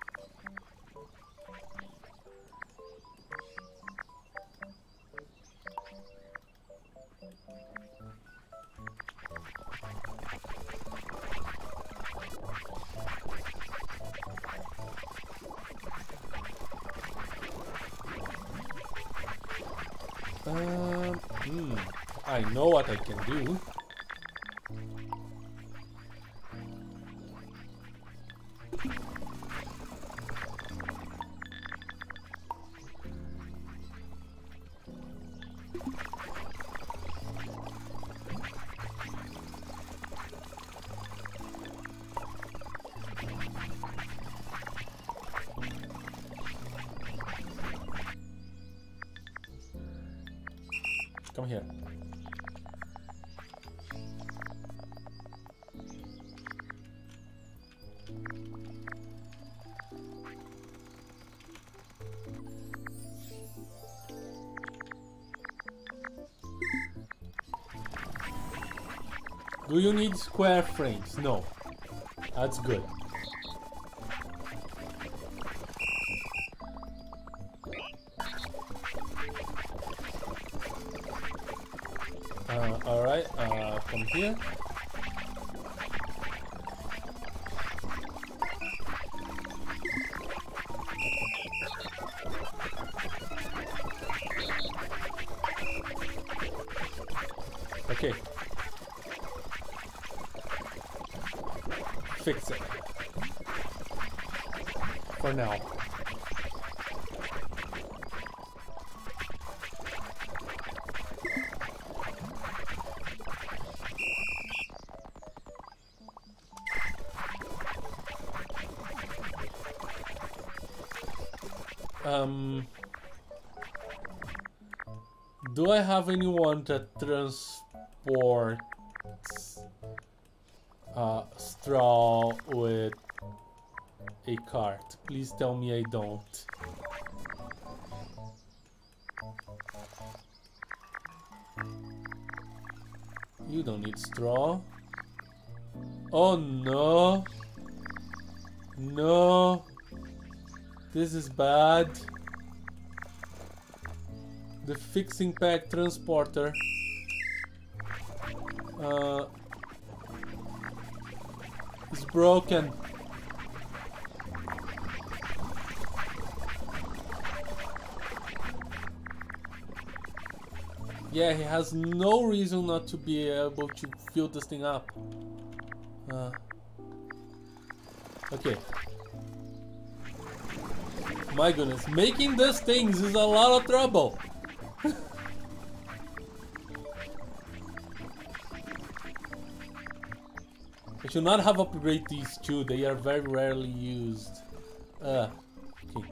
Um, hmm. I know what I can do. Come here. Do you need square frames? No. That's good. Uh, Alright, uh, come here. Okay. Fix it. For now. Um, do I have anyone that transports uh, straw with a cart? Please tell me I don't. You don't need straw. Oh no. No. This is bad. The fixing pack transporter. Uh, is broken. Yeah, he has no reason not to be able to fill this thing up. Uh, okay. My goodness, making these things is a lot of trouble. should not have upgraded these two. They are very rarely used. Uh, okay.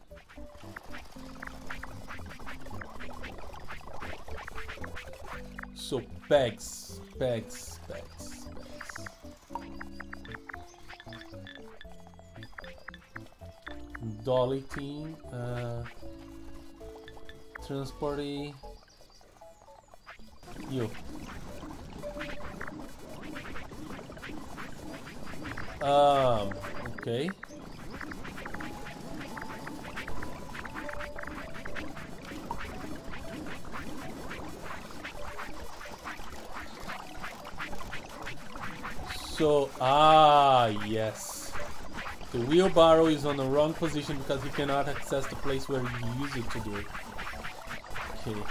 So pegs, pegs, pegs, pegs. Dolly team, uh, transporty. You. Um. Okay. So, ah, yes. The wheelbarrow is on the wrong position because you cannot access the place where you use it to do it. Okay.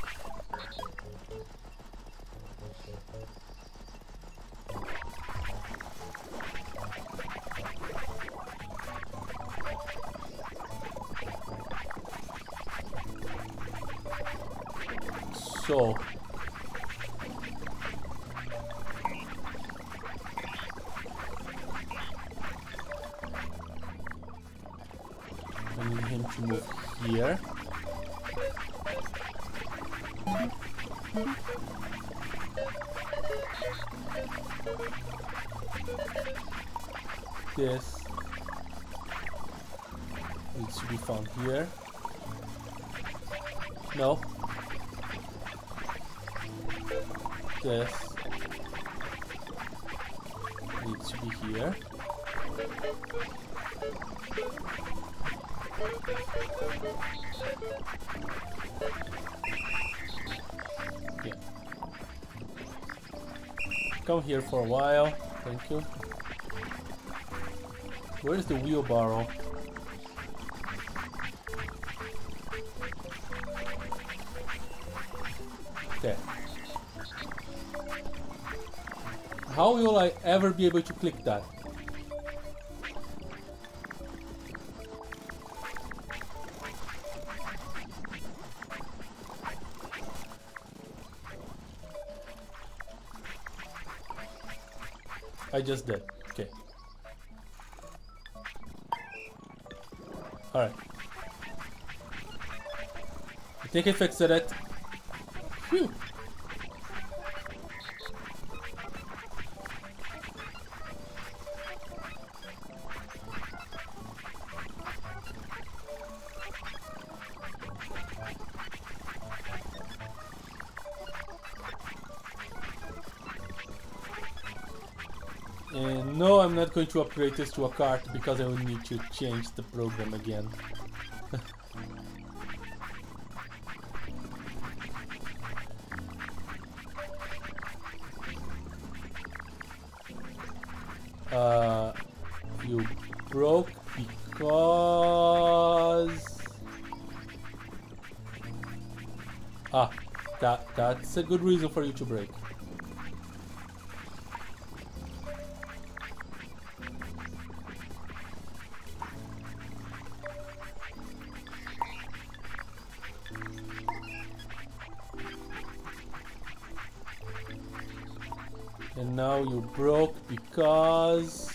So, I need him to move here. This needs to be found here. No. This needs to be here. Yeah. Come here for a while. Thank you. Where is the wheelbarrow? There. How will I ever be able to click that? I just did. Okay. Alright. I think I fixed it. Phew. And no, I'm not going to upgrade this to a cart because I will need to change the program again. uh, you broke because... Ah, that, that's a good reason for you to break. And now you broke because...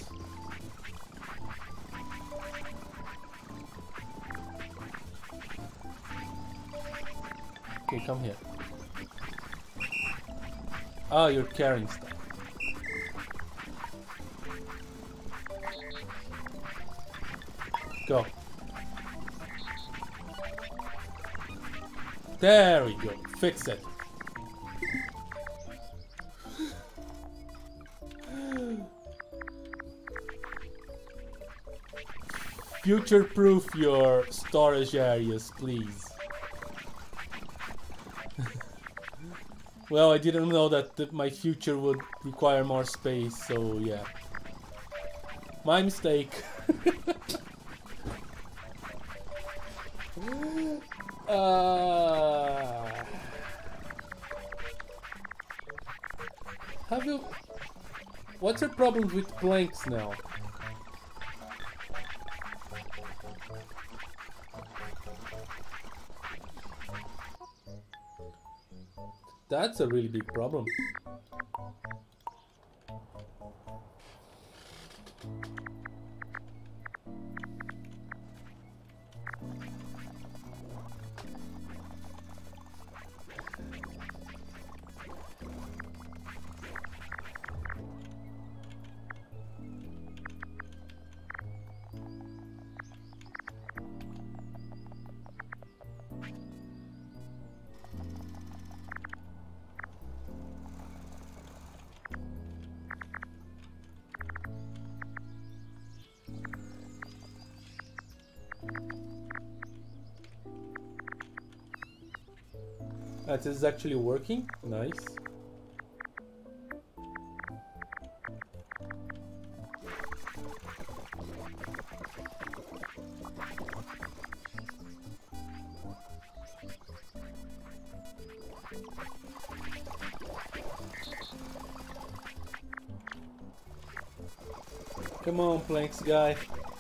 Okay, come here. Ah, you're carrying stuff. Go. There we go. Fix it. Future-proof your storage areas, please. Well, I didn't know that th my future would require more space, so yeah. My mistake. uh, have you... What's your problem with planks now? That's a really big problem. That is actually working. Nice. Come on, planks guy.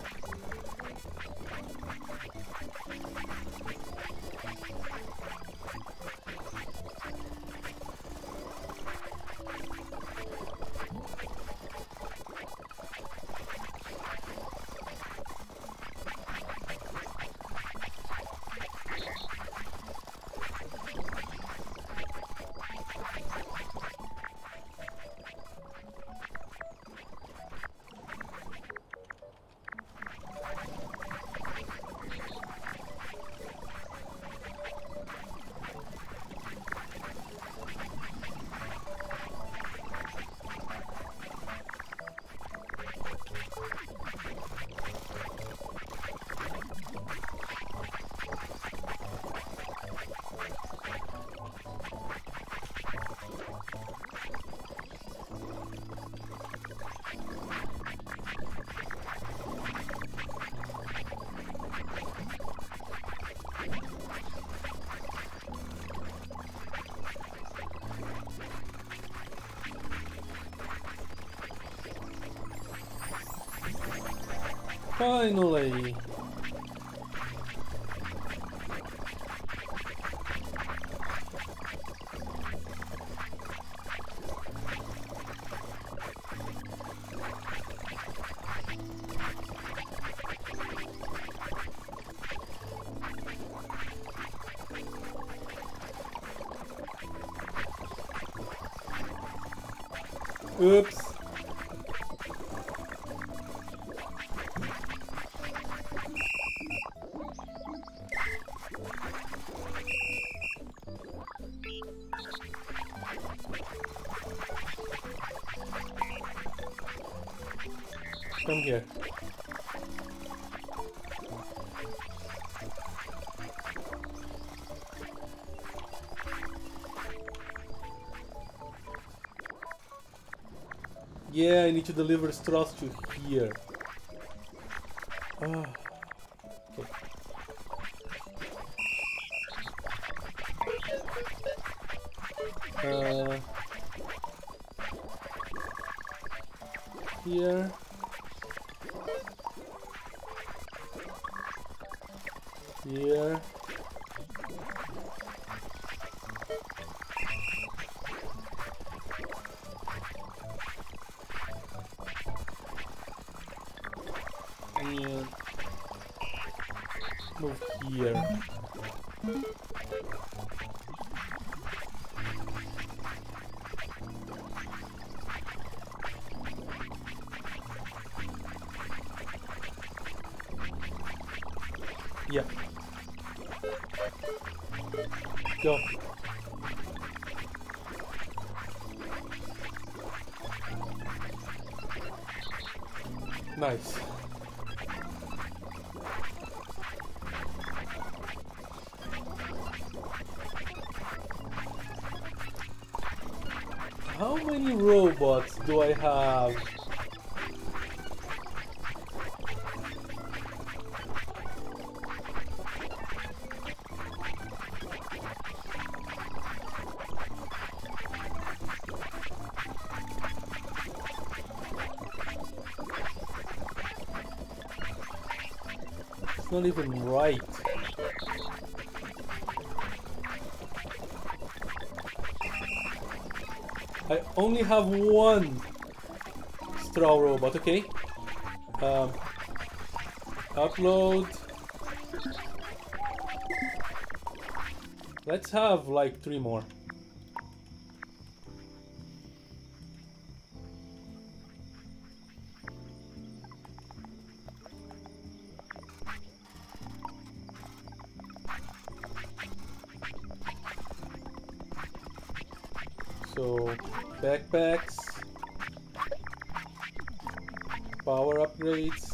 Finally! Oops! Come here. Yeah, I need to deliver straws to here. Ah, okay. Uh, here. Here. And move here. Yeah. Go. Nice. How many robots do I have? It's not even right. I only have one straw robot, okay? Um, upload. Let's have like three more. So, backpacks, power upgrades,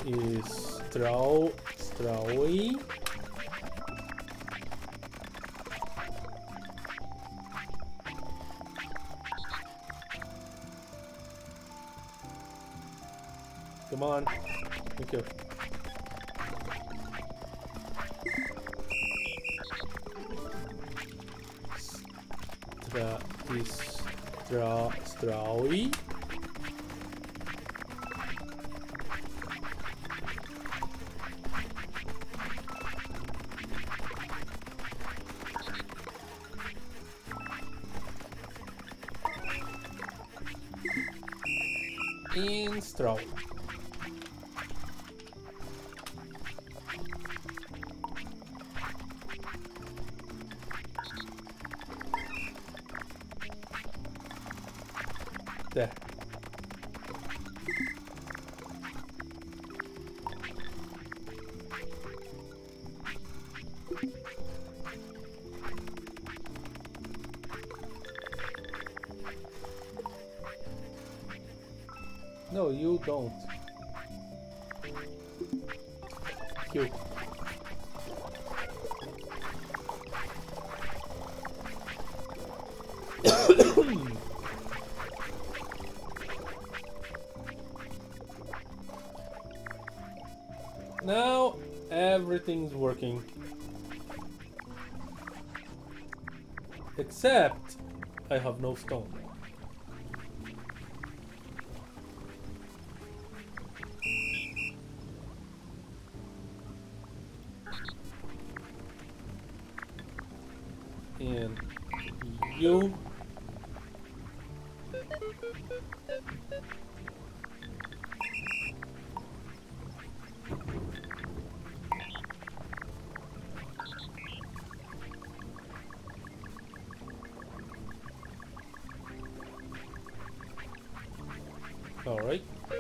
is straw, strawy. Come on. Thank you. Stra is stra strawy. In straw. There. No, you don't. You. Now everything's working. Except I have no stone. And you. All right.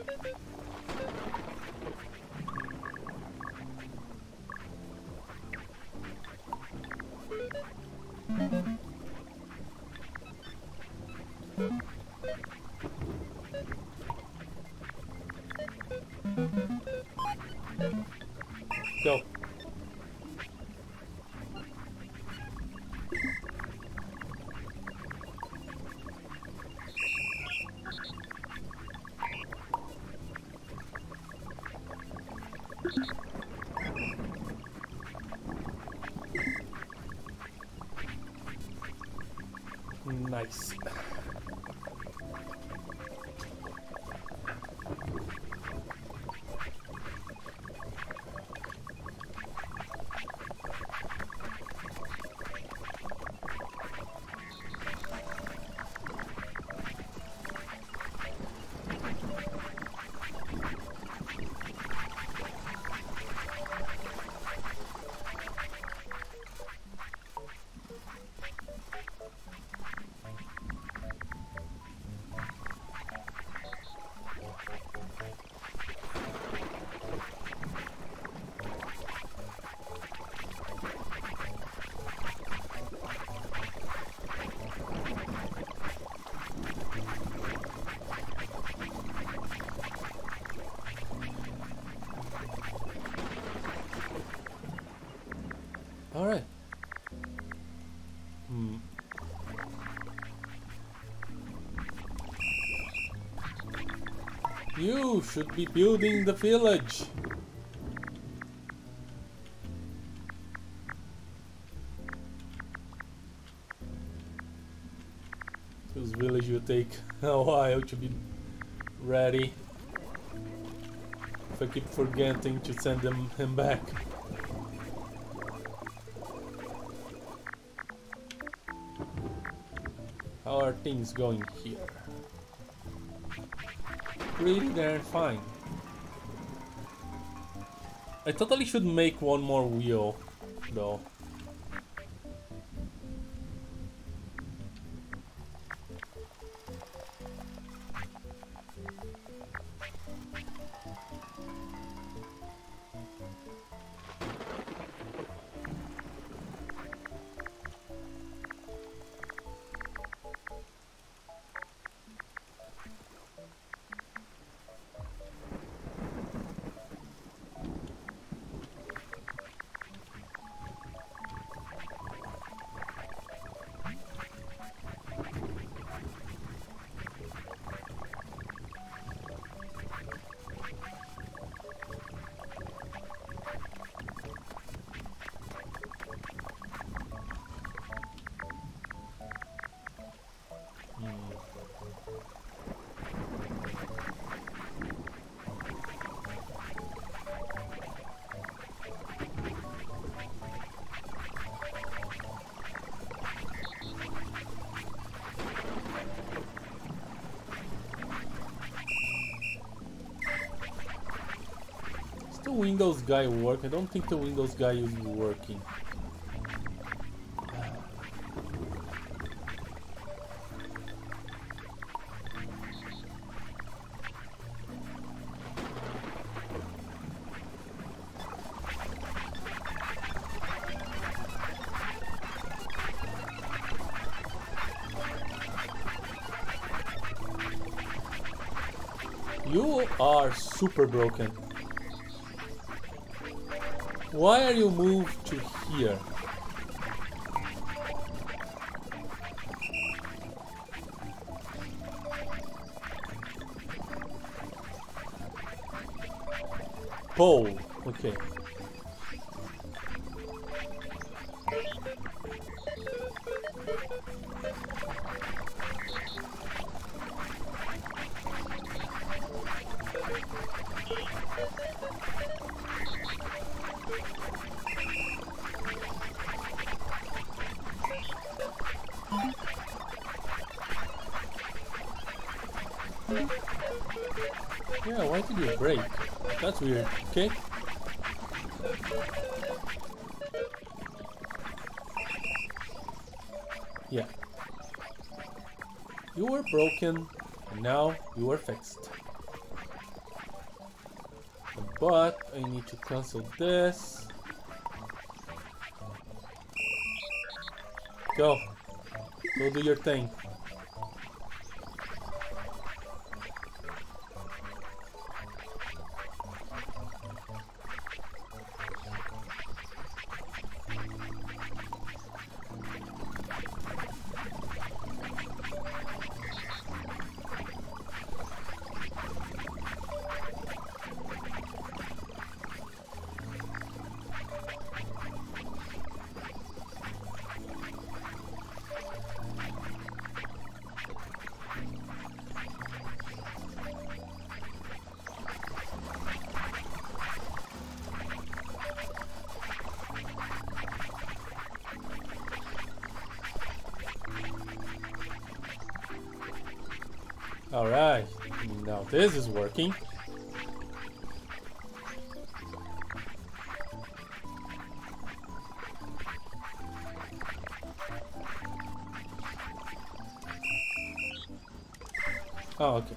Go. Nice. All right. Hmm. You should be building the village. This village will take a while to be ready. If I keep forgetting to send them him back. How are things going here? Pretty darn fine. I totally should make one more wheel, though. Windows guy work? I don't think the Windows guy is working. You are super broken. Why are you moved to here? Pole. Okay. Yeah, why did you break? That's weird. Okay. Yeah. You were broken, and now you are fixed. But I need to cancel this. Go. Go do your thing. Alright, now this is working. Oh, okay.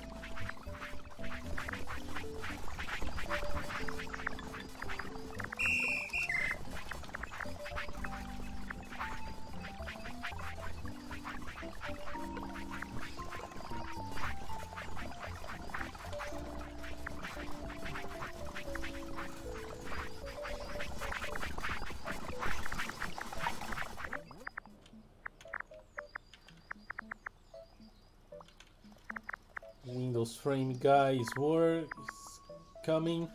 Windows frame guy is work is coming.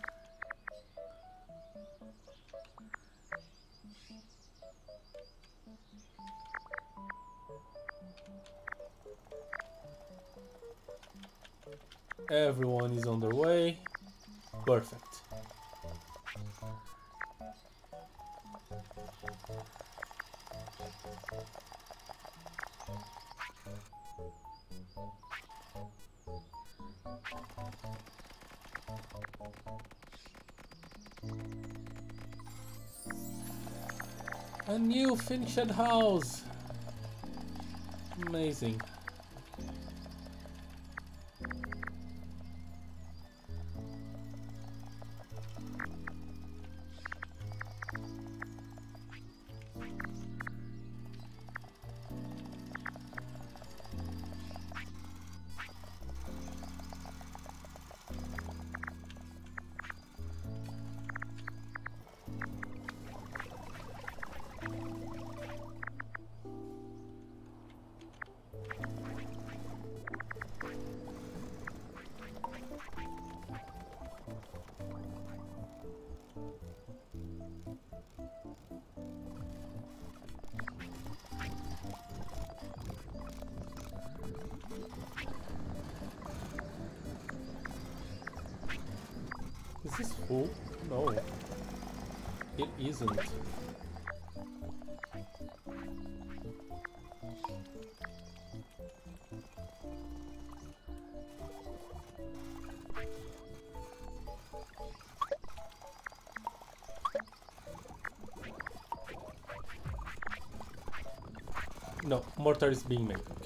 Everyone is on their way. Perfect. A new finished house. Amazing. Is this full? No, it isn't. No, mortar is being made. Okay.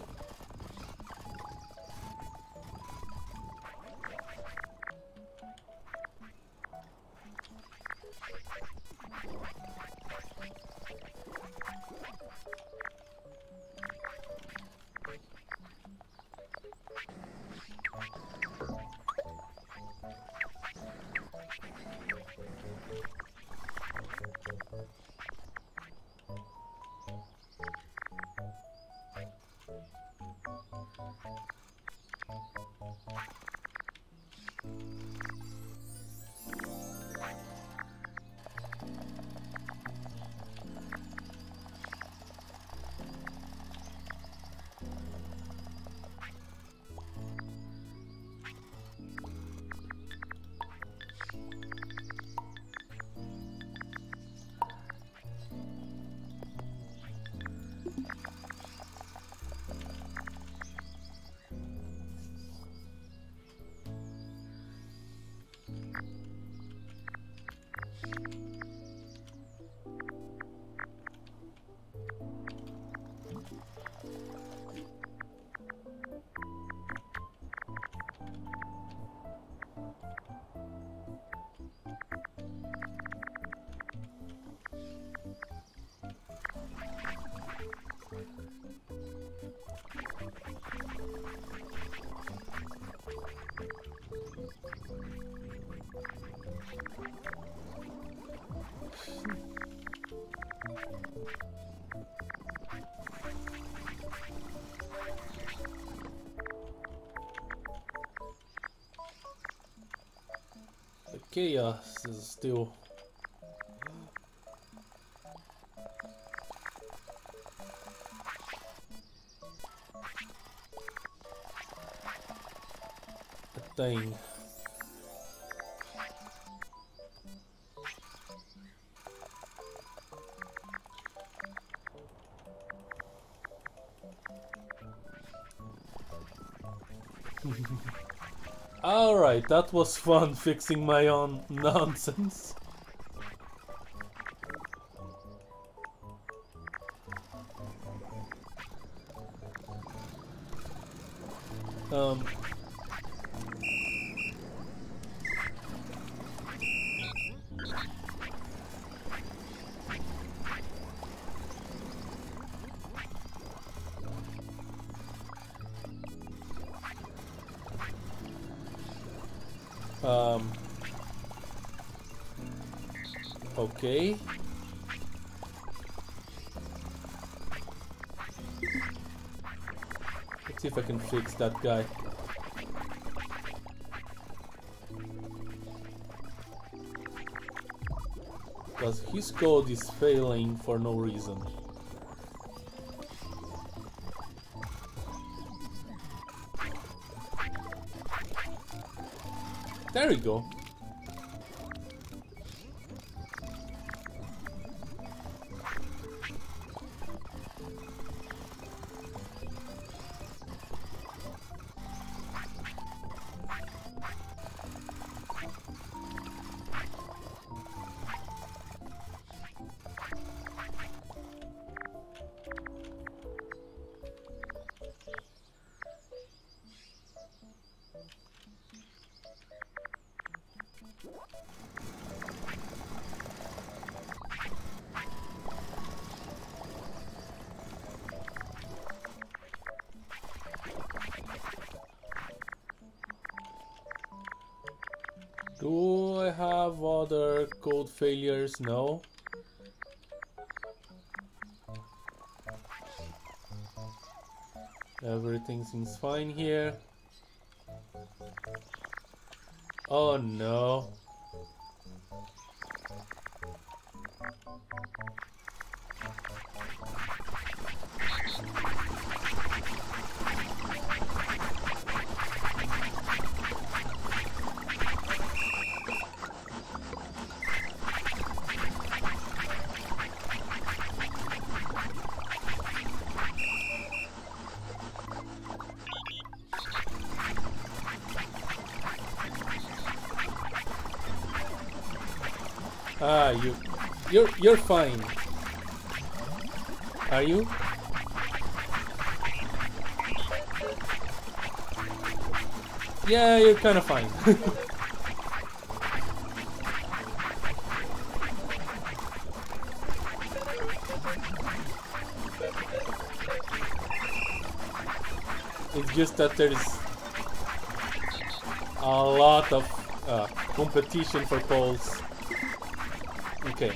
Chaos is still a thing. Alright, that was fun fixing my own nonsense. Um... Um, okay. Let's see if I can fix that guy. Because his code is failing for no reason. There we go. Do I have other code failures? No. Everything seems fine here. Oh no. Ah, you, you're you're fine. Are you? Yeah, you're kind of fine. It's just that there's a lot of uh, competition for poles. Okay.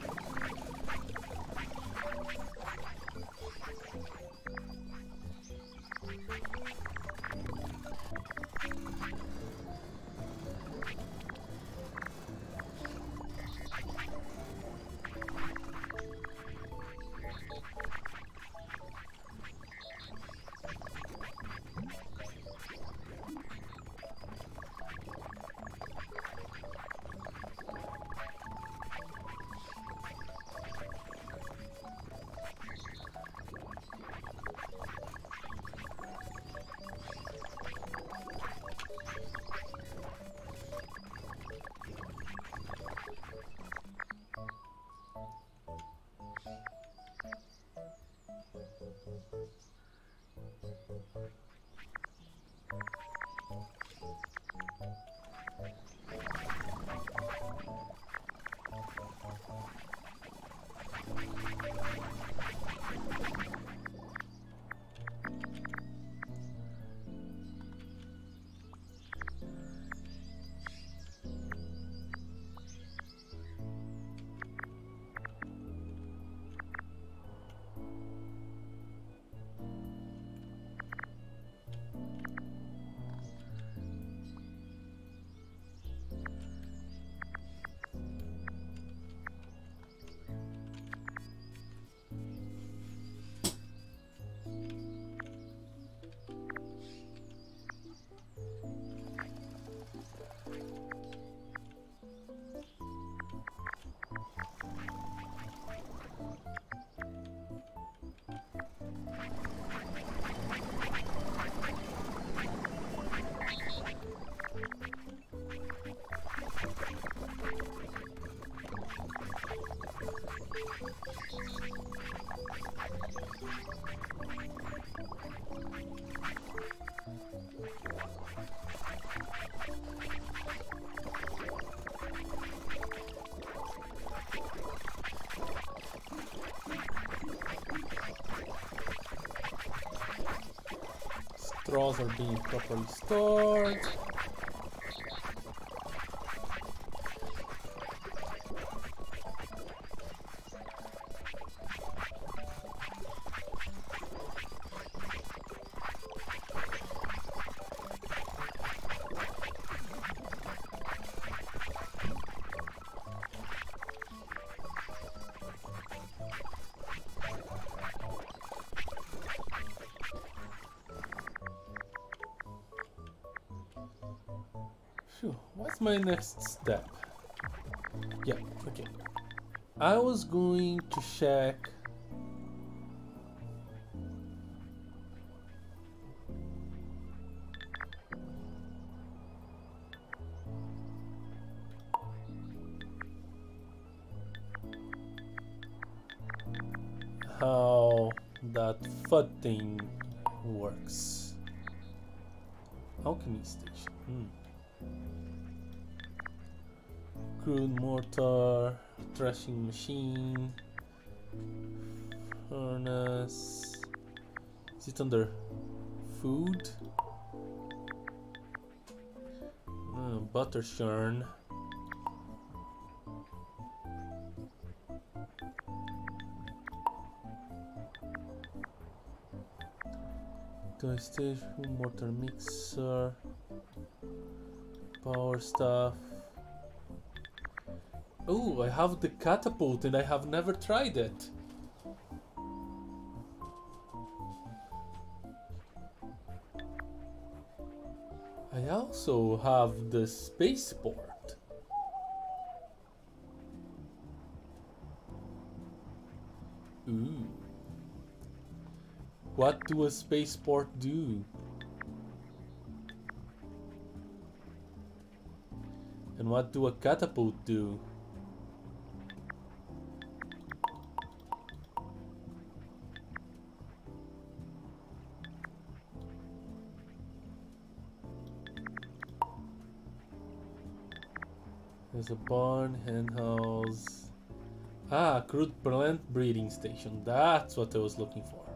Straws are being properly stored. Phew, what's my next step? Yeah, okay. I was going to check how that F U D thing works. Alchemy station. Hmm. Crude mortar, threshing machine, furnace. Is it under food? Uh, butter churn. Toy station, mortar mixer, power stuff. Oh, I have the catapult and I have never tried it. I also have the spaceport. Ooh. What do a spaceport do? And what do a catapult do? There's a barn, hen house. Ah, crude plant breeding station. That's what I was looking for.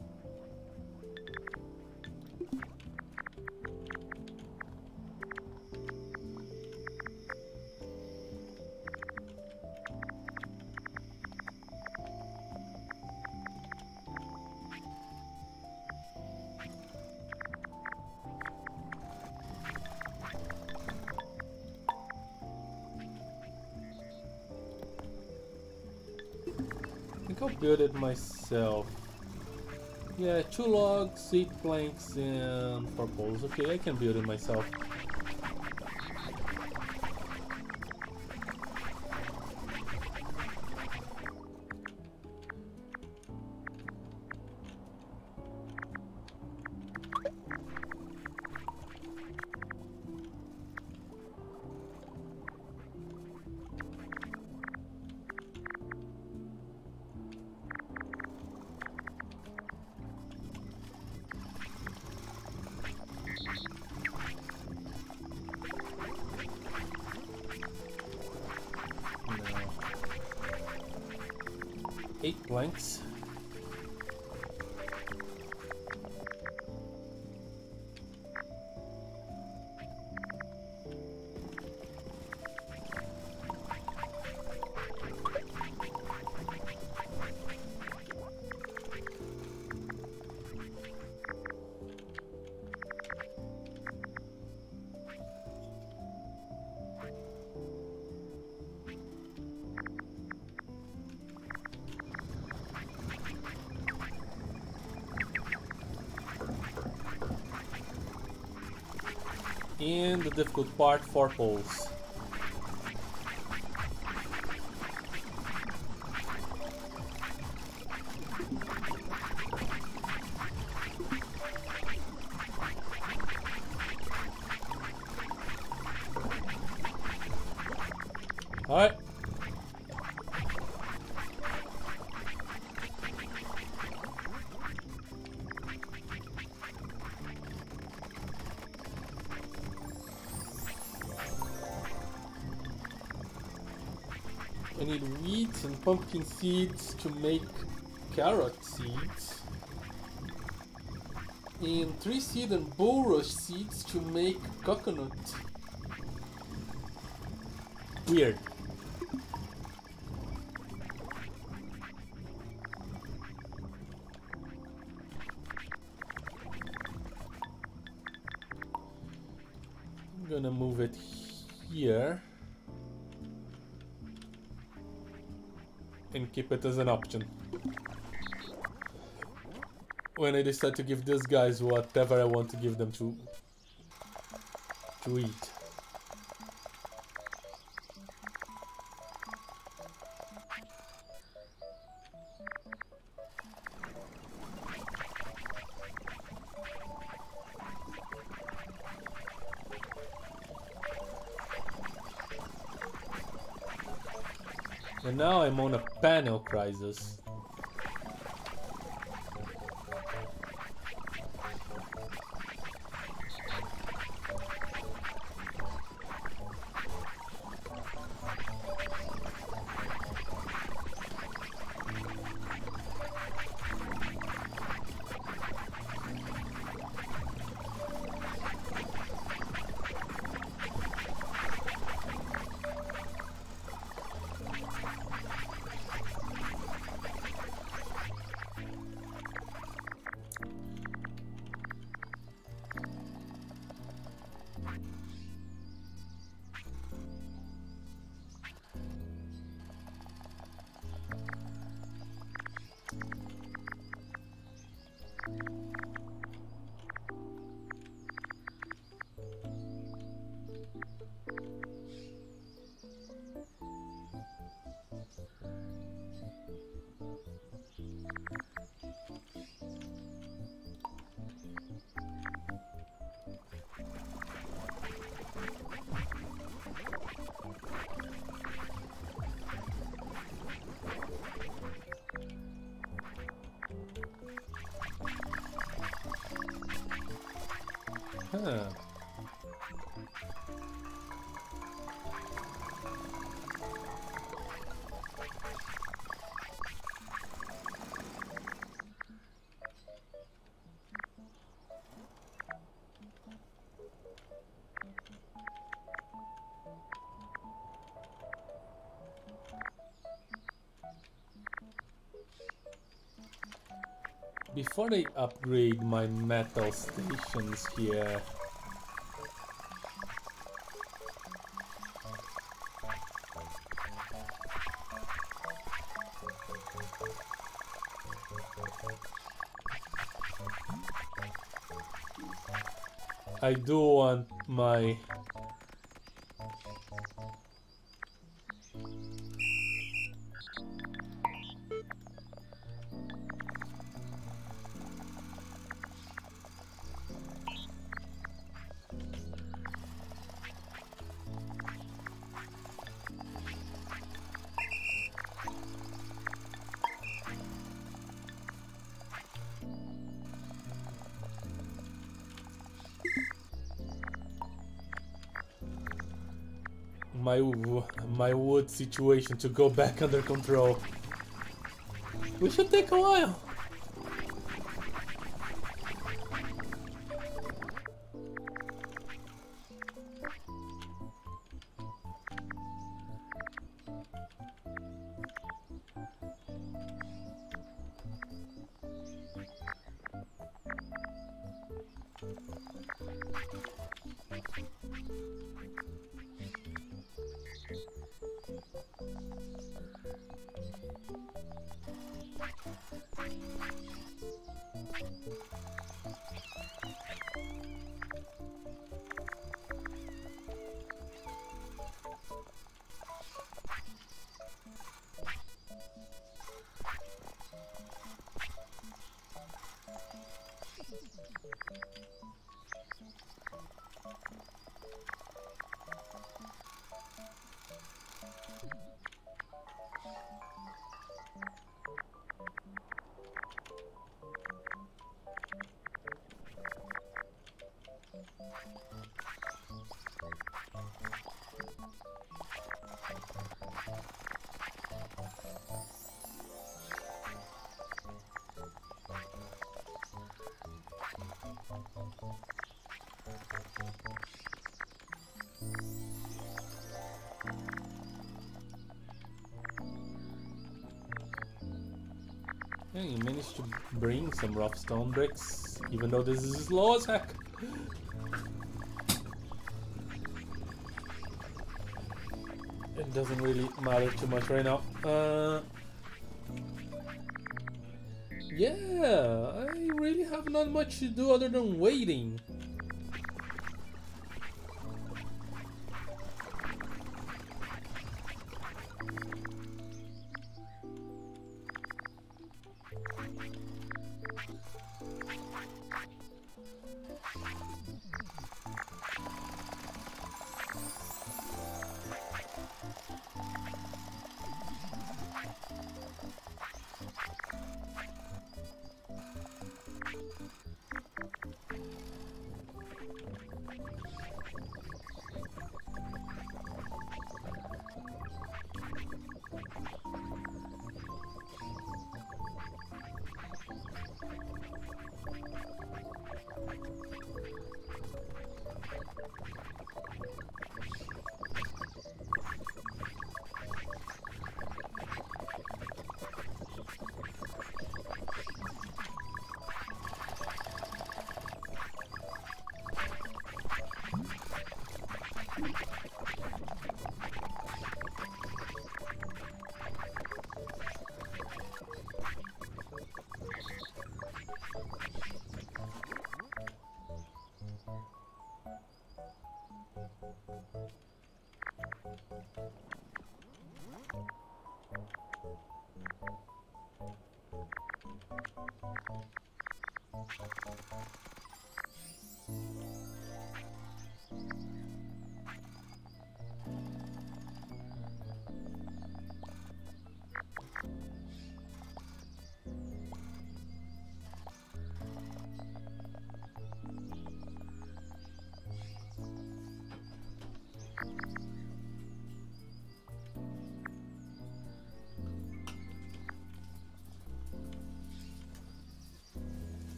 I think I'll build it myself. Yeah, two logs, eight planks, and four poles. Okay, I can build it myself. Eight planks. And the difficult part, four poles. All right. I need wheat and pumpkin seeds to make carrot seeds. And tree seed and bulrush seeds to make coconut. Weird. I'm gonna move it here. And keep it as an option. When I decide to give these guys whatever I want to give them to to eat. And now I'm on a panel crisis. Huh. Before I upgrade my metal stations here, I do want my my my wood situation to go back under control. We should take a while. Yeah, you managed to bring some rough stone bricks, even though this is slow as heck. It doesn't really matter too much right now. Uh, yeah, I really have not much to do other than waiting.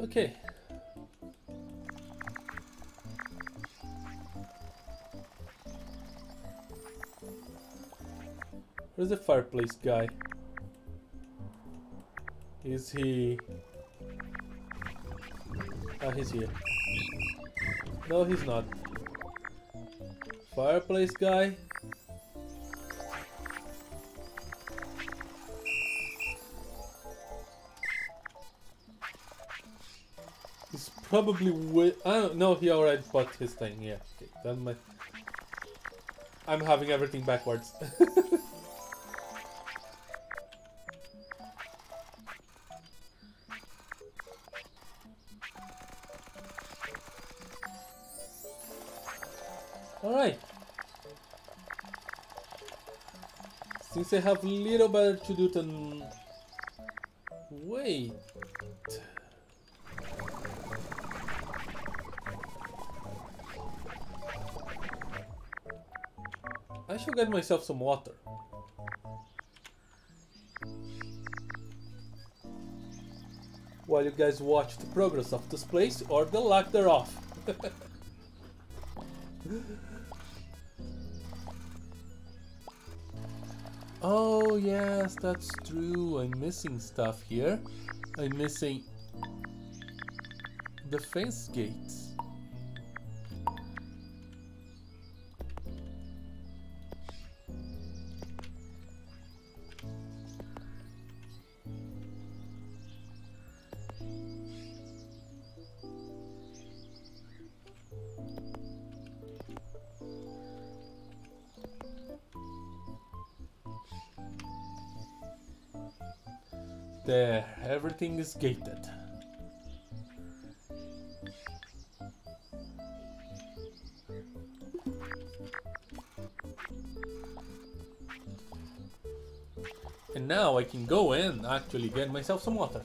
Okay. Where's the fireplace guy? Is he... Ah, he's here. No, he's not. Fireplace guy? He's probably with... I don't know, he already bought his thing, yeah. Okay, then my... I'm having everything backwards. Alright. Since I have little better to do than... Wait. I should get myself some water. While you guys watch the progress of this place or the lack thereof. Oh yes, that's true. I'm missing stuff here. I'm missing the fence gates. There, everything is gated. And now I can go in, actually get myself some water.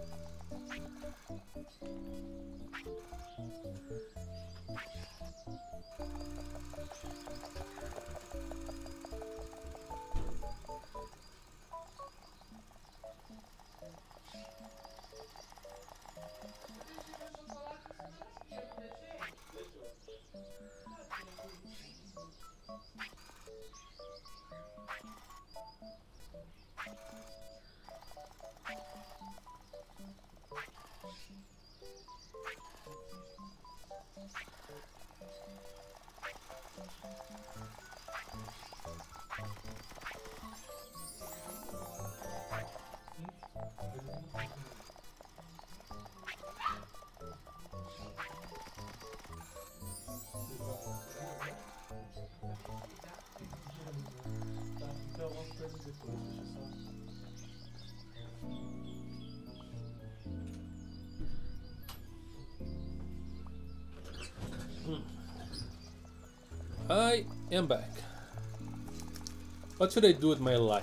I am back. What should I do with my life?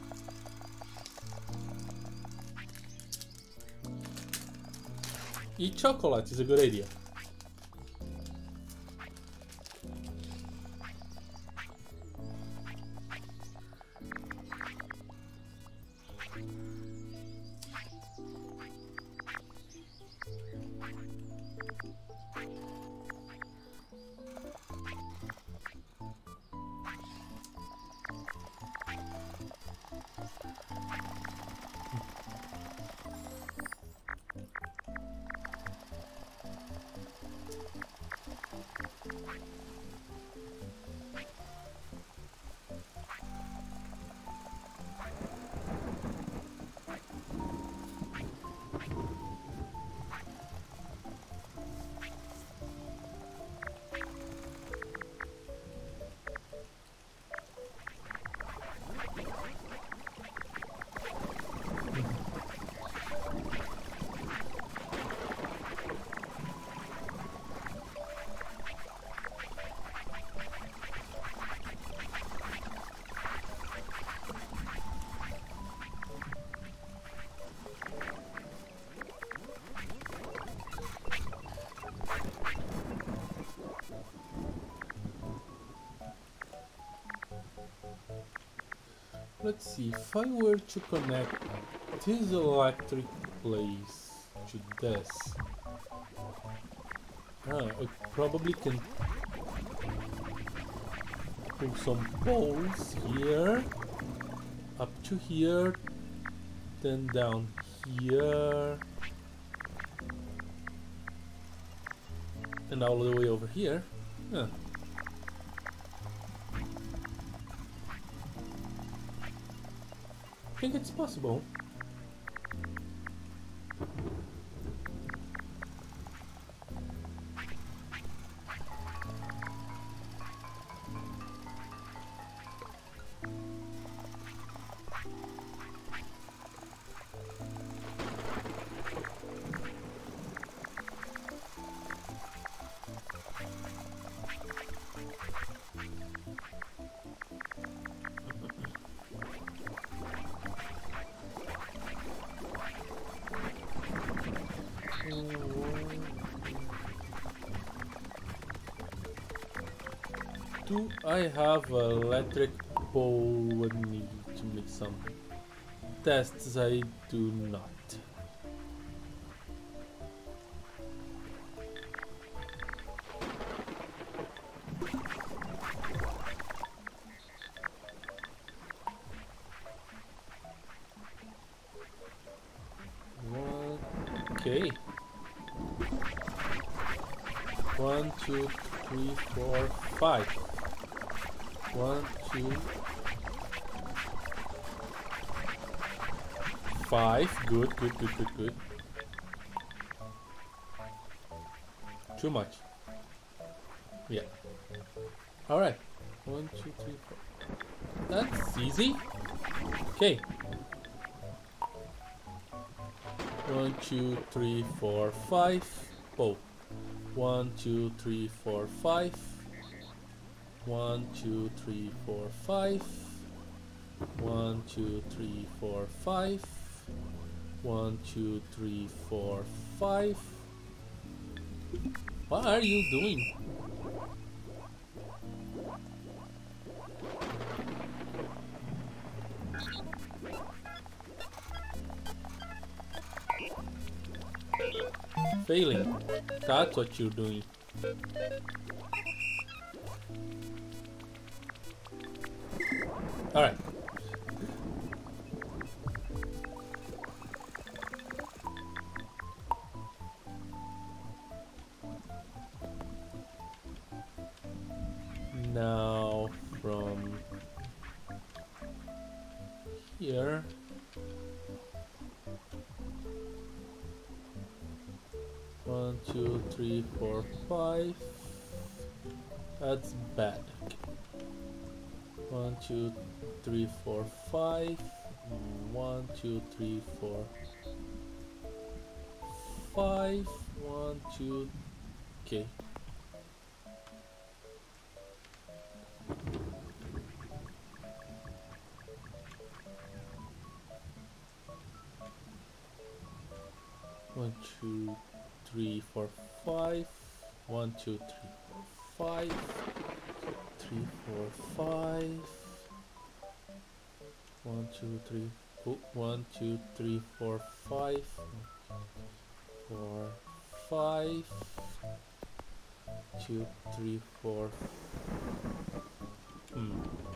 Eat chocolate is a good idea. Let's see, if I were to connect this electric place to this. Ah, I probably can put some poles here, up to here, then down here, and all the way over here. Huh. I think it's possible. Do I have an electric pole with me to make some tests? I do not. One, okay. One, two, three, four, five. One, two, five. Good, good, good, good, good. Too much. Yeah. All right. One, two, three, four. That's easy. Okay. One, two, three, four, five. Oh. One, two, three, four, five. One, two, three, four, five. One, two, three, four, five. One, two, three, four, five. What are you doing? Failing. That's what you're doing. All right. Now from here, one, two, three, four, five. That's bad. One, two, three, four, five. One, two, three, four, five. One, two. Okay. One, two, three, four, five. One, two, three, four, five. Three, four, five. One, two, three. Oh, one, two, three, four, five. Four, five. Two, three, four. Hmm.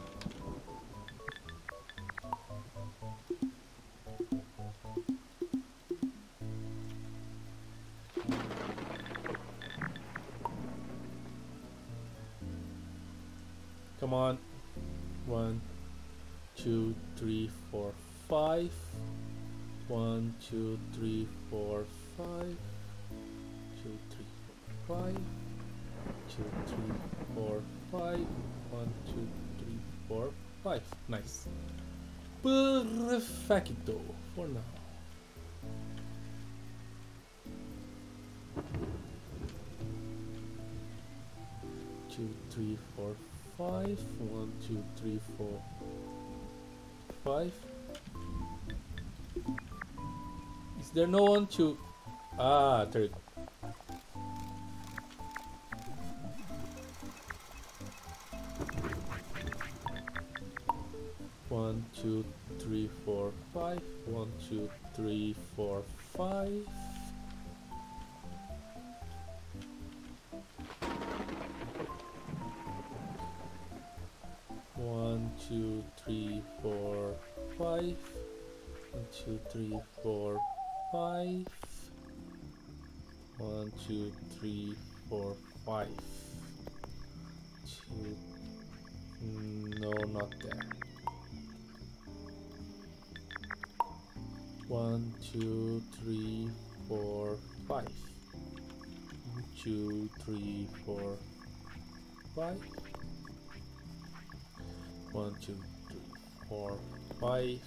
Come on. One, two, three, four, five. One, two, three, four, five. Two, three, four, five. Two, three, four, five. One, two, three, four, five. Nice. Perfecto for now. Two, three, four, five. One, two, three, four, five. Is there no one to? Ah, there. One, two, three, four, five. One, two, three, four, five. two, three, four, five. One, two, three, four, five. One, two, three, four, five. Two. No, not there. One, two, three, four, five. One, two, three, four, five. One, two, three, four, five.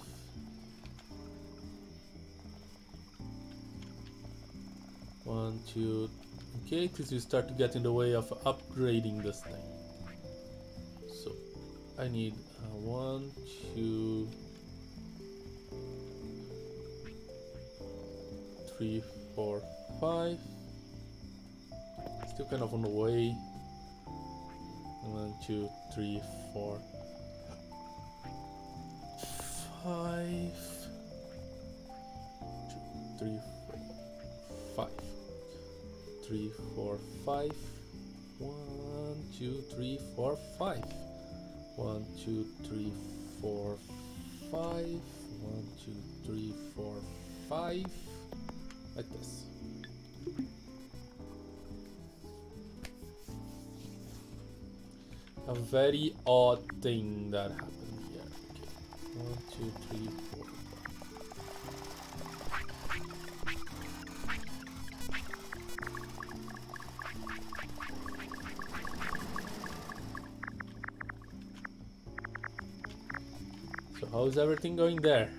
One, two. Okay, because you start to get in the way of upgrading this thing. So I need uh, one, two, three, four, five. Still kind of on the way. One, two, three, four, five. Two, three, four, five. Three, four, five. One, two, three, four, five. One, two, three, four, five. One, two, three, four, five. Like this. A very odd thing that happened here. Okay. One, two, three, four. So how's everything going there?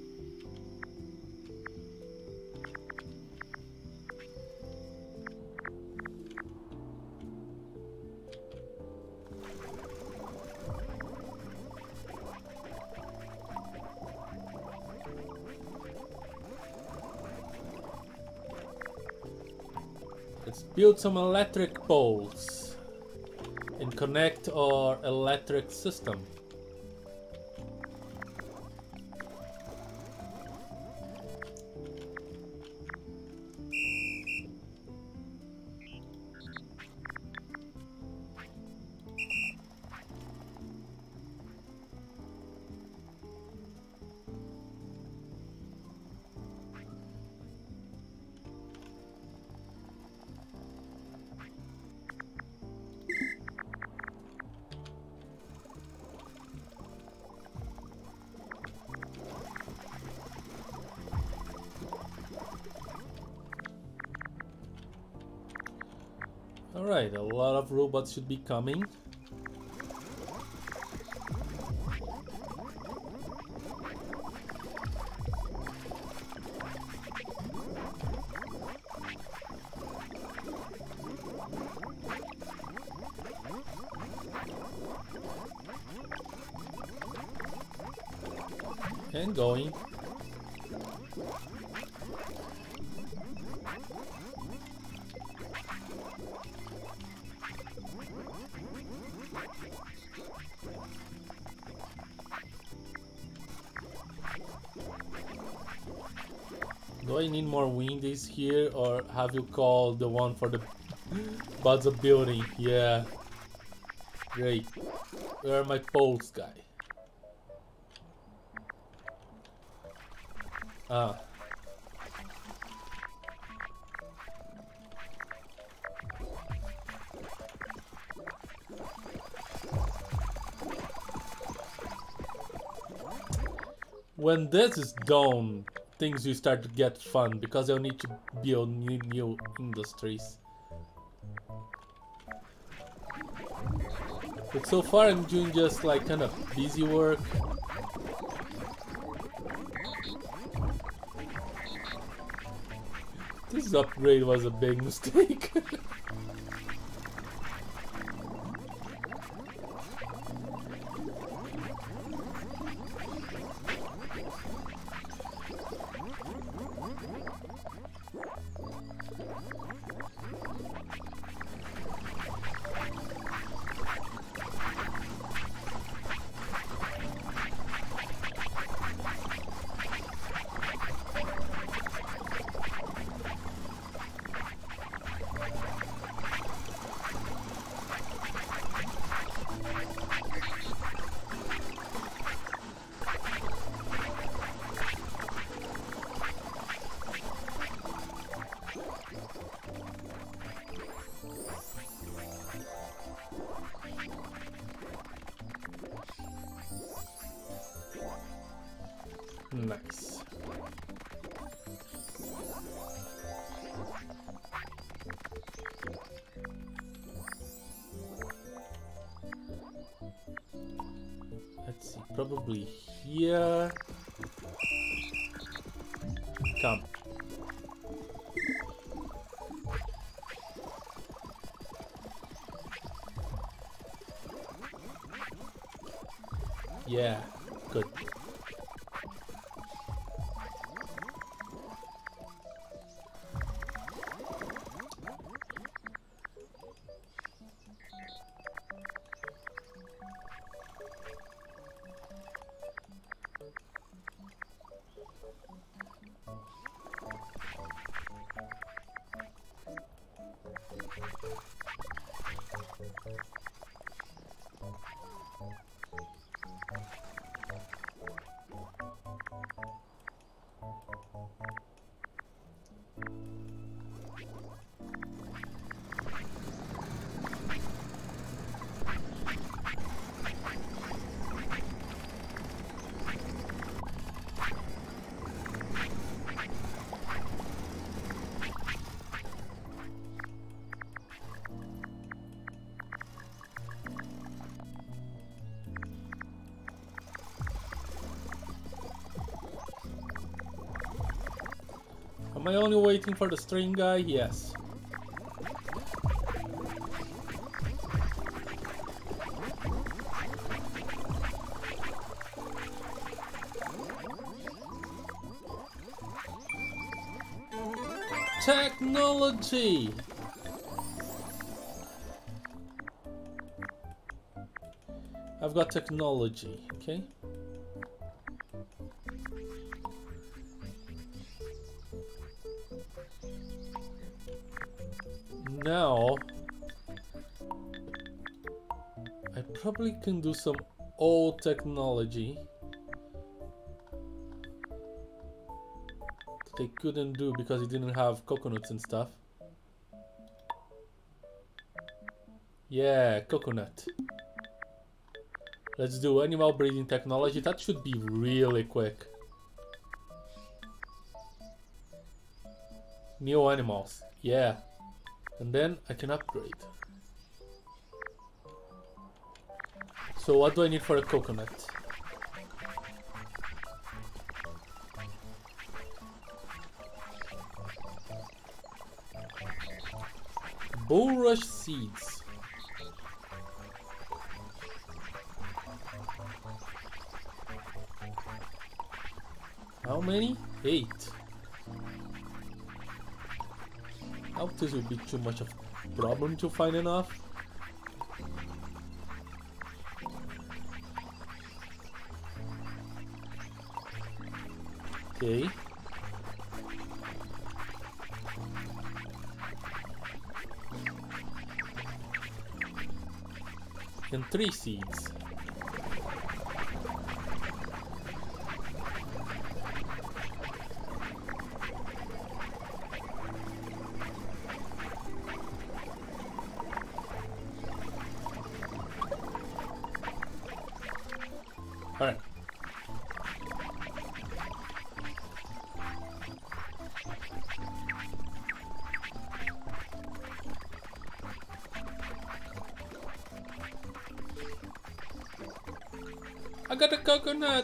Let's build some electric poles and connect our electric system. Alright, a lot of robots should be coming. And going. Do I need more windies here, or have you called the one for the buds of building? Yeah. Great. Where are my poles, guy? Ah. When this is done, things will start to get fun, because I'll need to build new, new industries. But so far I'm doing just like kind of busy work. This upgrade was a big mistake. Nice. Let's see, probably here. Come. Yeah, good. Am I only waiting for the string guy? Yes. Technology! I've got technology, okay? Now, I probably can do some old technology that they couldn't do because it didn't have coconuts and stuff. Yeah, coconut. Let's do animal breeding technology. That should be really quick. New animals. Yeah. And then I can upgrade. So what do I need for a coconut? Bulrush seeds. How many? Eight. I hope this will be too much of a problem to find enough. Okay. And three seeds. Alright. I got a coconut!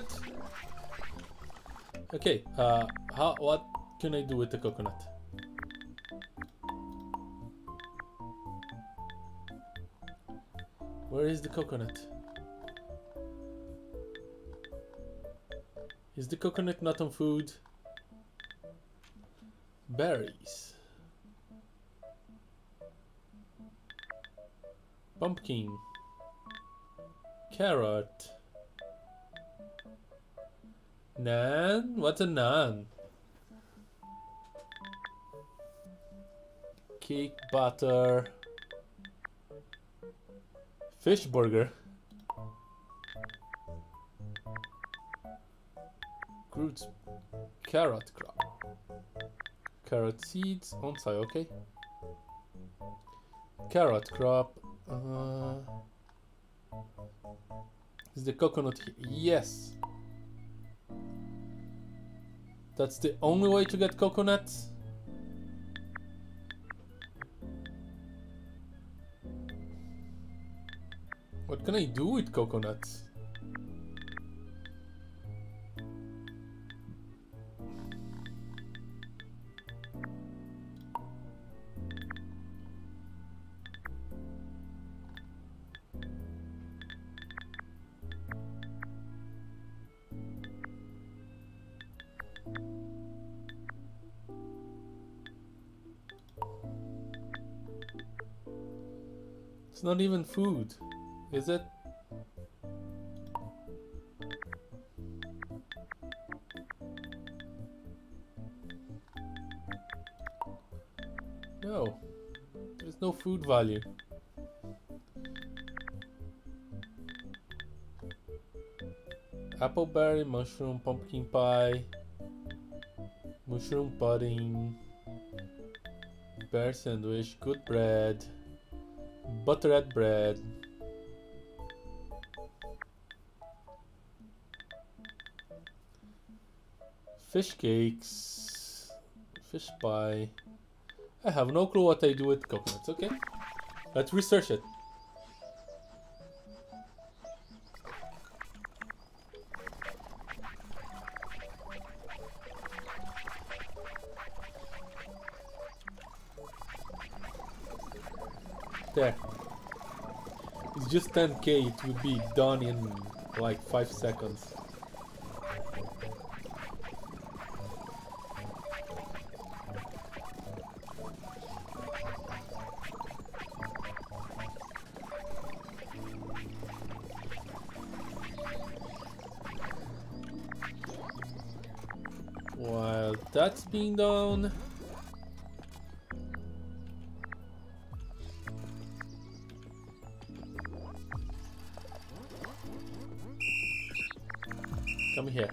Okay, uh, how, what can I do with the coconut? Where is the coconut? Is the coconut not on food? Berries. Pumpkin. Carrot. Naan? What's a naan? Cake, butter. Fish burger. Fruits. Carrot crop. Carrot seeds. Onside, okay. Carrot crop. Uh, is the coconut here? Yes. That's the only way to get coconuts? What can I do with coconuts? It's not even food, is it? No, there's no food value. Appleberry, mushroom, pumpkin pie, mushroom pudding, bear sandwich, good bread, buttered bread, fish cakes, fish pie. I have no clue what I do with coconuts. Okay, let's research it. There. It's just ten K, it would be done in like five seconds. While that's being done, come here.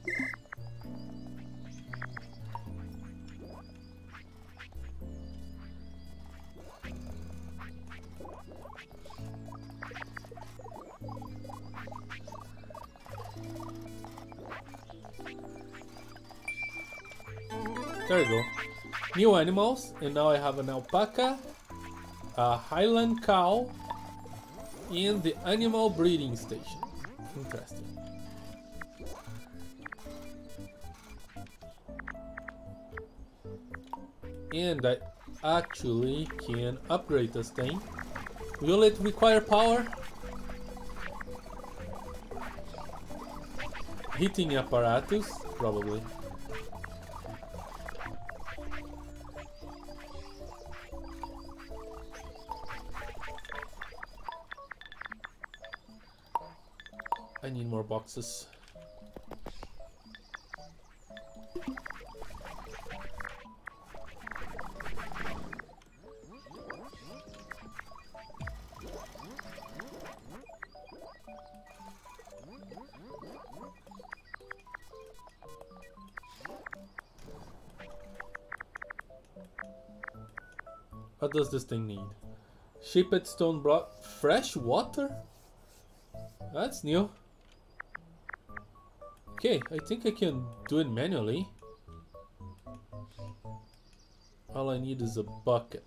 There you go. New animals, and now I have an alpaca, a Highland cow, and the animal breeding station. Interesting. And I actually can upgrade this thing. Will it require power? Heating apparatus? Probably. I need more boxes. What does this thing need? Shaped stone brought fresh water? That's new. Okay, I think I can do it manually. All I need is a bucket.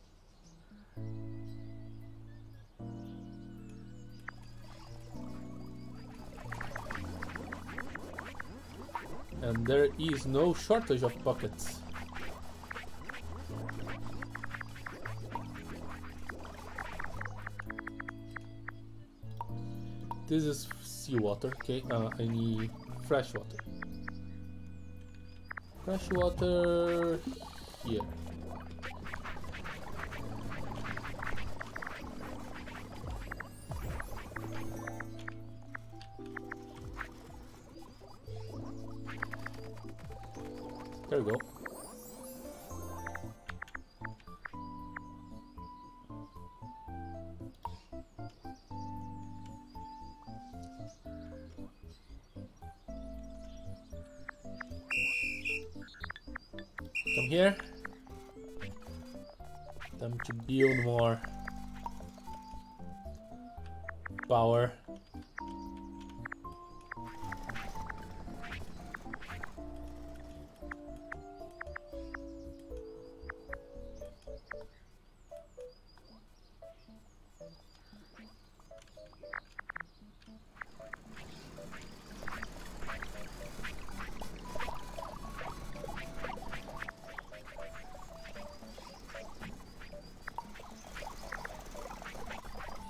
And there is no shortage of buckets. This is seawater, okay, uh, I need fresh water. Fresh water here. There we go. Come here. Time to build more power.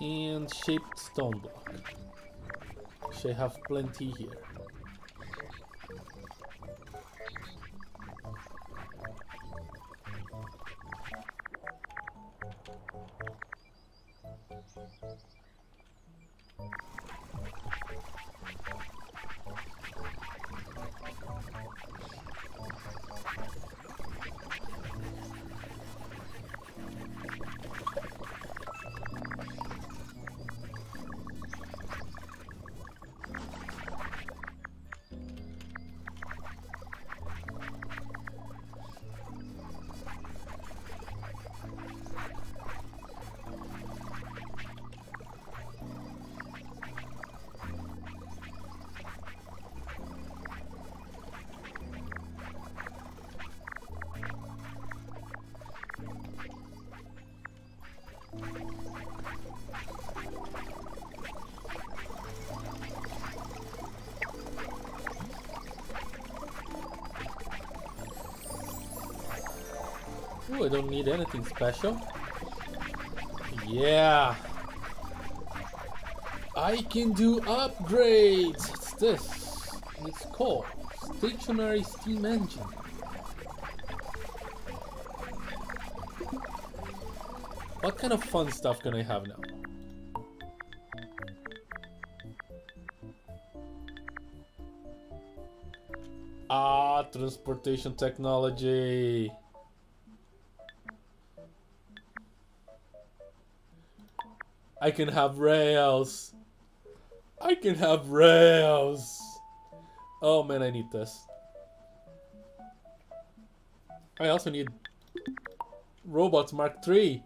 And shaped stone block. Should have plenty here. Ooh, I don't need anything special. Yeah! I can do upgrades! What's this? It's called stationary steam engine. What kind of fun stuff can I have now? Ah, transportation technology. I can have rails. I can have rails. Oh man, I need this. I also need robots Mark three.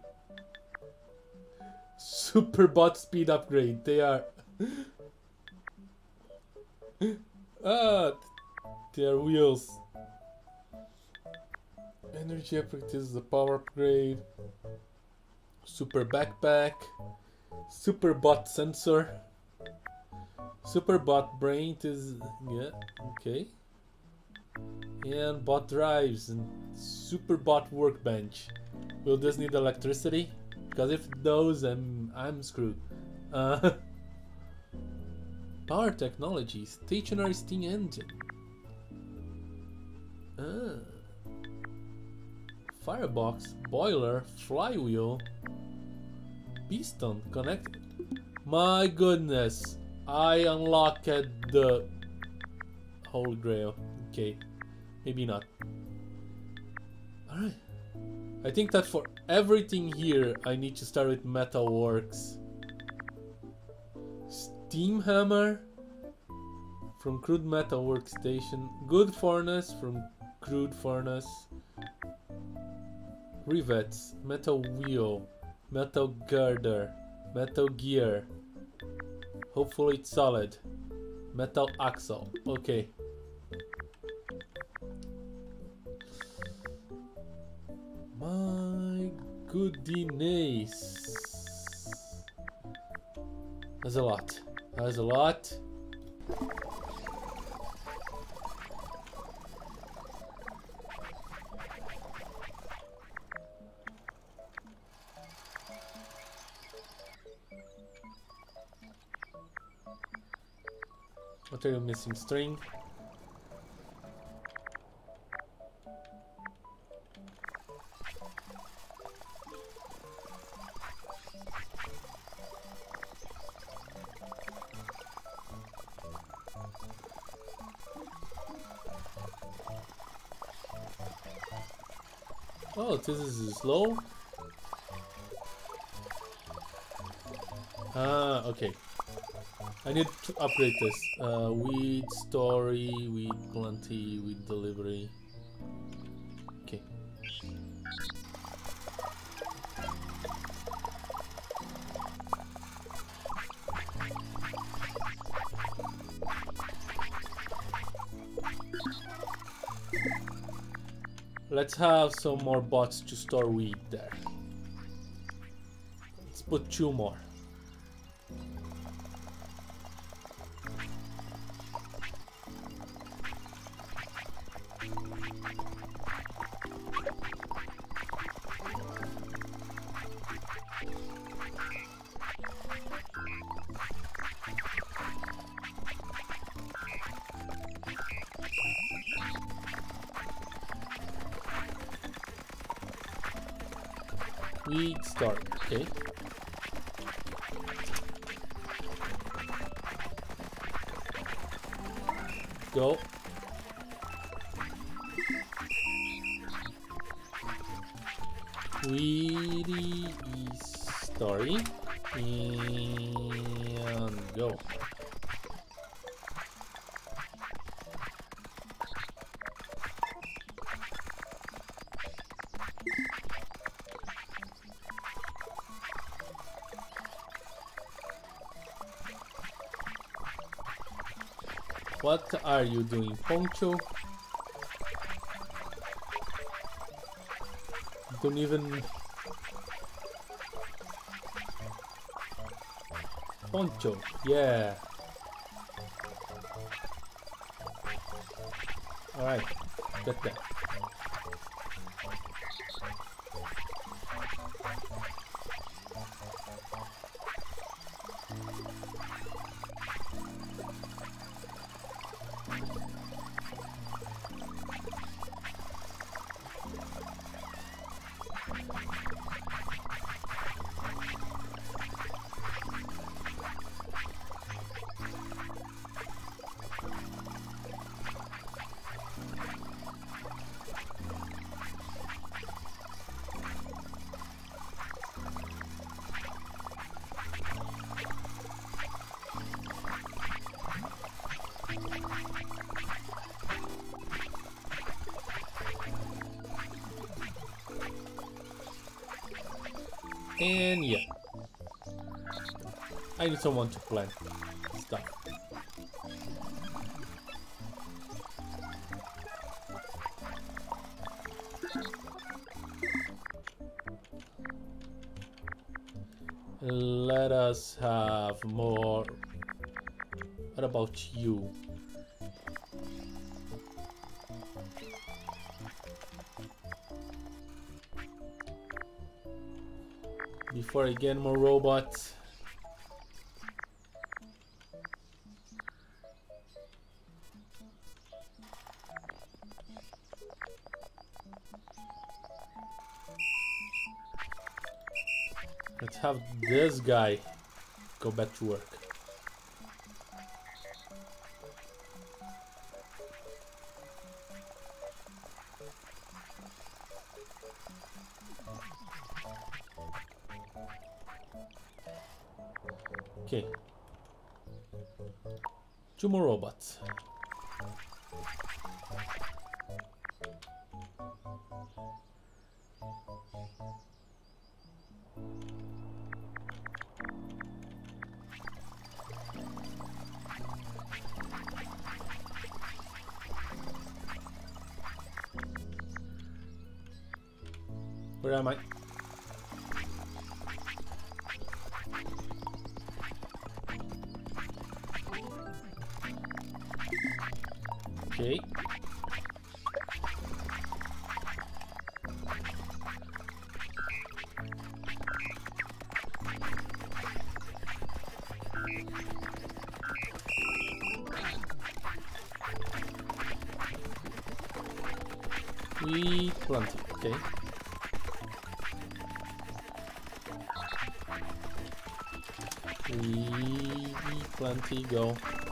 Superbot speed upgrade. They are ah, they are wheels. Energy upgrade is the power upgrade. Super backpack. Superbot sensor. Superbot brain is yeah okay. And bot drives and superbot workbench. Will this need electricity? Because if it does, I'm I'm screwed. Uh, power technology, stationary steam engine. Ah. Firebox, boiler, flywheel, piston connected. My goodness, I unlocked the Holy Grail. Okay, maybe not. All right. I think that for everything here, I need to start with metalworks. Steam hammer from crude metal workstation. Good furnace from crude furnace. Rivets, metal wheel, metal girder, metal gear. Hopefully it's solid. Metal axle. Okay. My goodness. That's a lot. That's a lot. What are you missing? String? Oh, this is slow. Ah, okay. I need to upgrade this. Uh, weed story, weed plenty, weed delivery. Okay. Let's have some more bots to store weed there. Let's put two more. We start, okay. Go. We story and go. What are you doing, Poncho? Don't even... Poncho, yeah. Alright, get that. And yeah, I need someone to plant stuff. Let us have more. What about you? Before I get more robots. Let's have this guy go back to work. Okay. Two more robots. Where am I? Okay. We plant it, okay. We plenty go.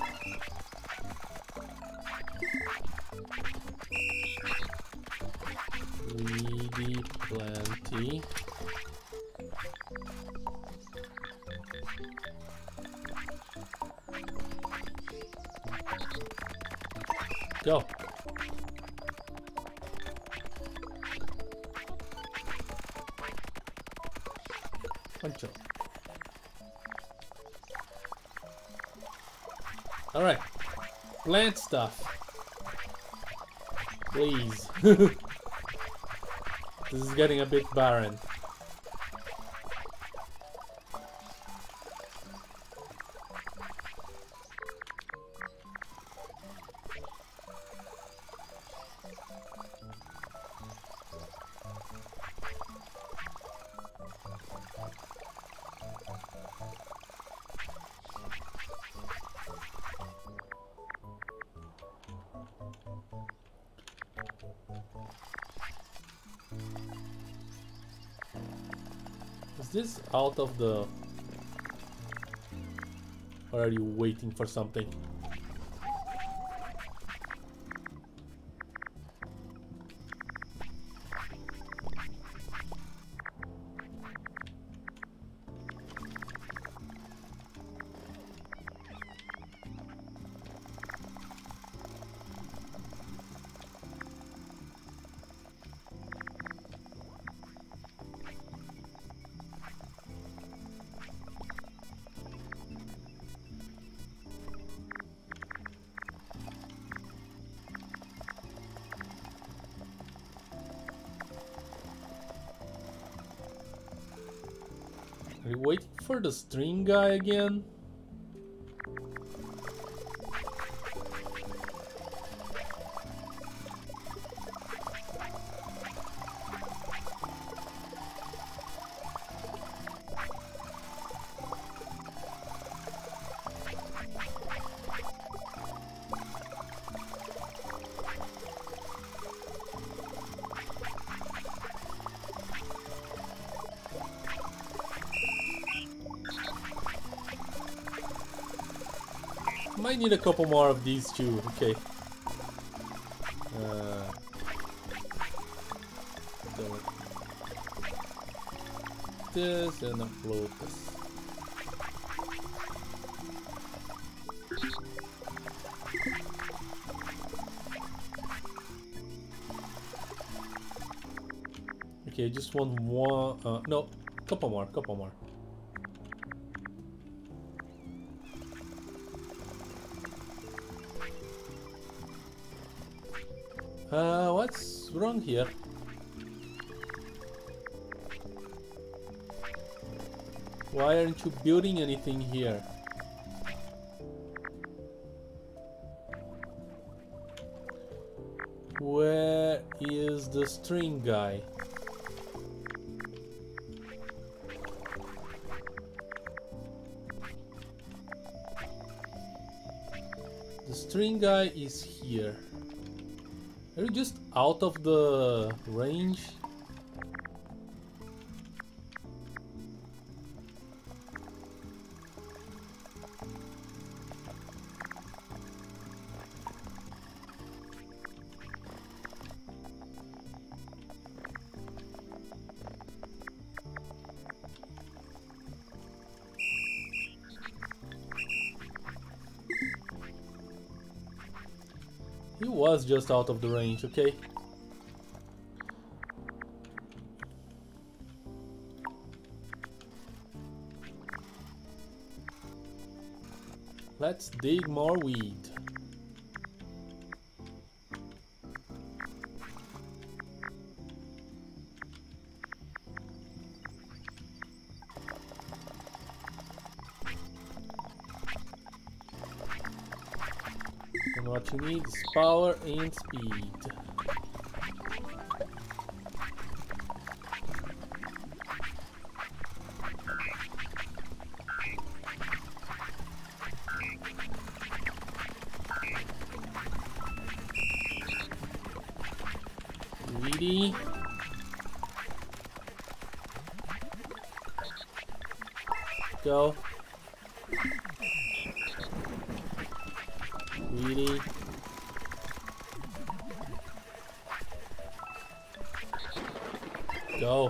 We plenty. Go. Poncho. All right, plant stuff, please. This is getting a bit barren. this out of the... Or are you waiting for something? Are you waiting for the string guy again? Might need a couple more of these too. Okay. Uh, so this and upload this. Okay, just want one. Uh, no, couple more. Couple more. Uh, what's wrong here? Why aren't you building anything here? Where is the string guy? The string guy is here. Are you just out of the range? He was just out of the range, okay? Let's dig more weed. And what you need is power and speed. Greedy. Go. Greedy. Go.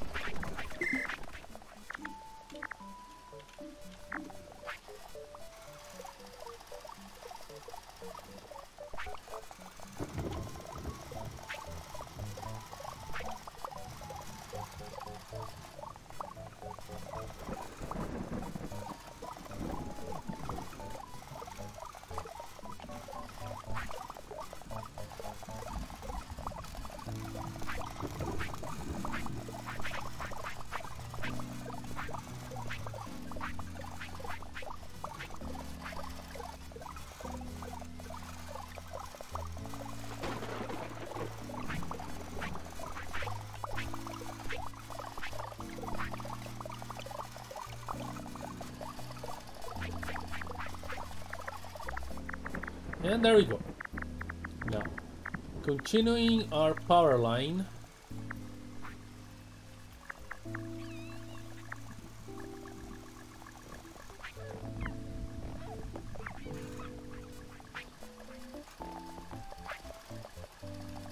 And there we go. Now, continuing our power line.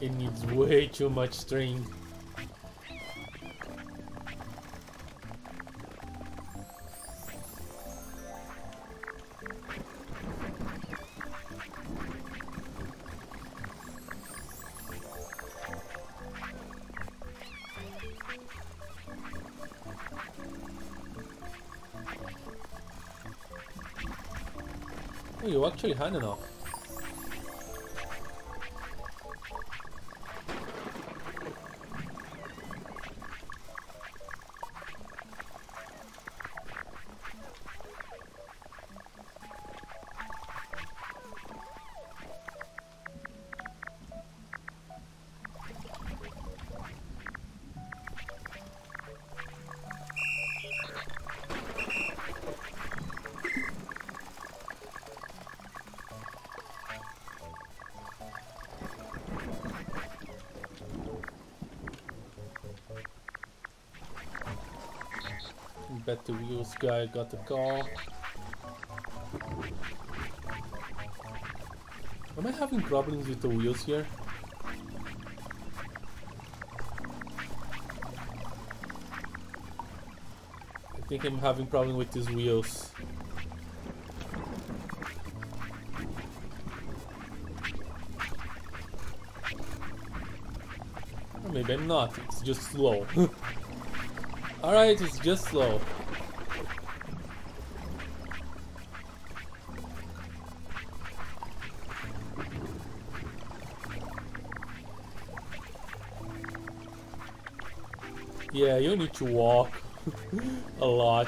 It needs way too much string. Oh, you actually had enough. Bet the wheels guy got the call. Am I having problems with the wheels here? I think I'm having problem with these wheels. Or maybe I'm not, it's just slow. Alright, it's just slow. Yeah, you need to walk a lot.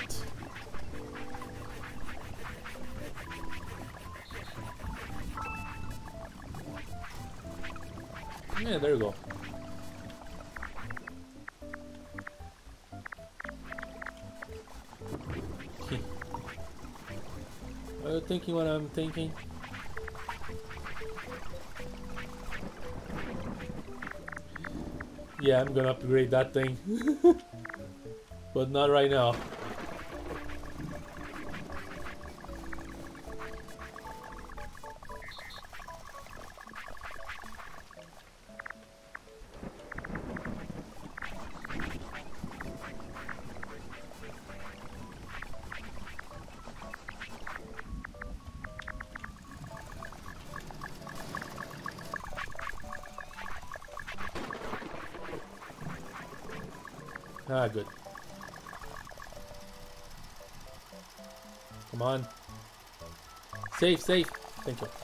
Yeah, there you go. Are you thinking what I'm thinking? Yeah, I'm gonna upgrade that thing. But not right now. Ah, good. Come on. Safe, safe. Thank you.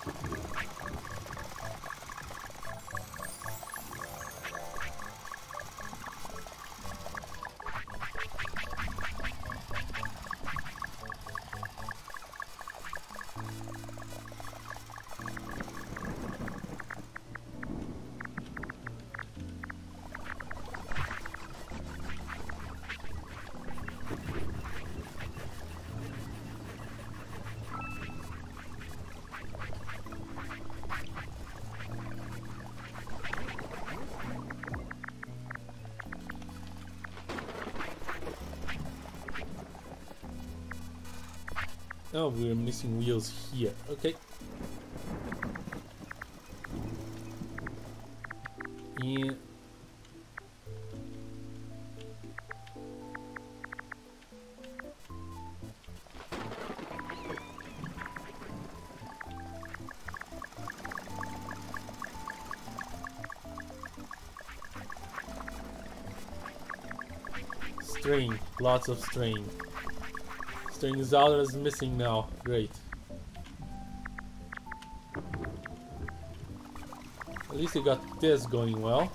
Oh, we're missing wheels here. Okay. Yeah. String. Lots of string. String is out as missing now. Great. At least you got this going well.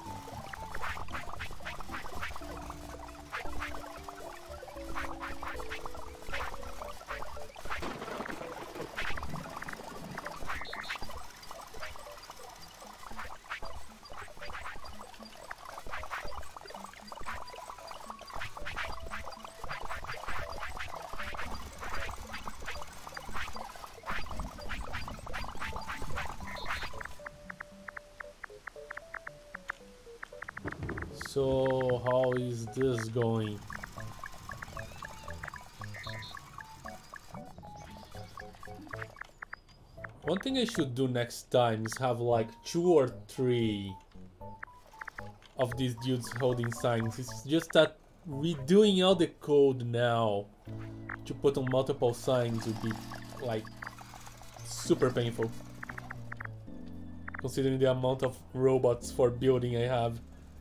So how is this going? One thing I should do next time is have like two or three of these dudes holding signs. It's just that redoing all the code now to put on multiple signs would be like super painful, considering the amount of robots for building I have.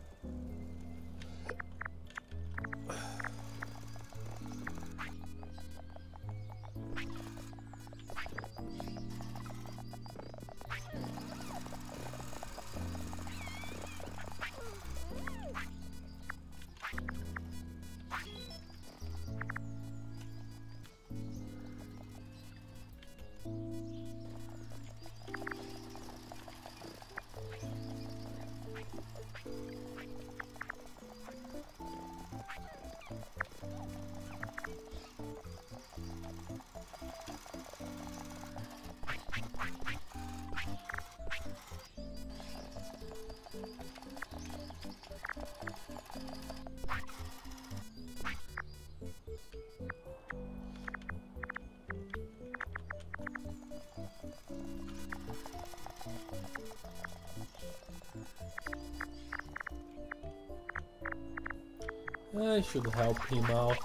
I should help him out.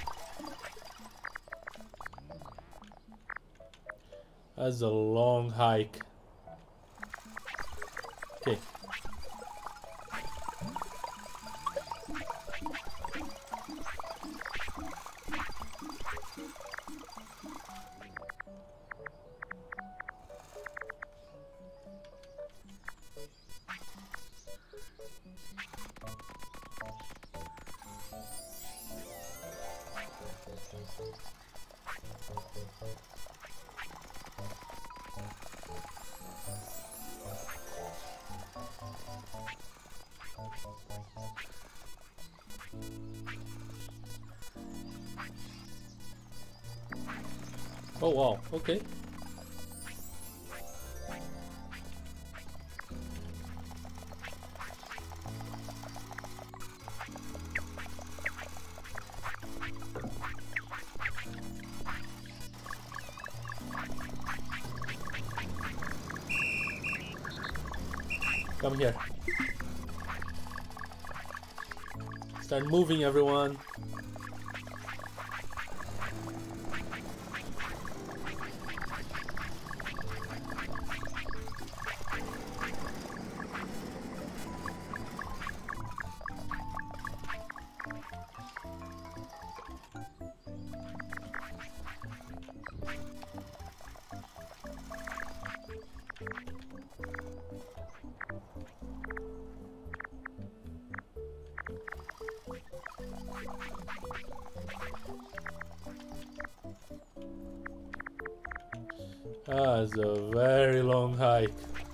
That's a long hike. Okay. Oh wow, okay. Come here. Start moving, everyone. Ah, it's a very long hike.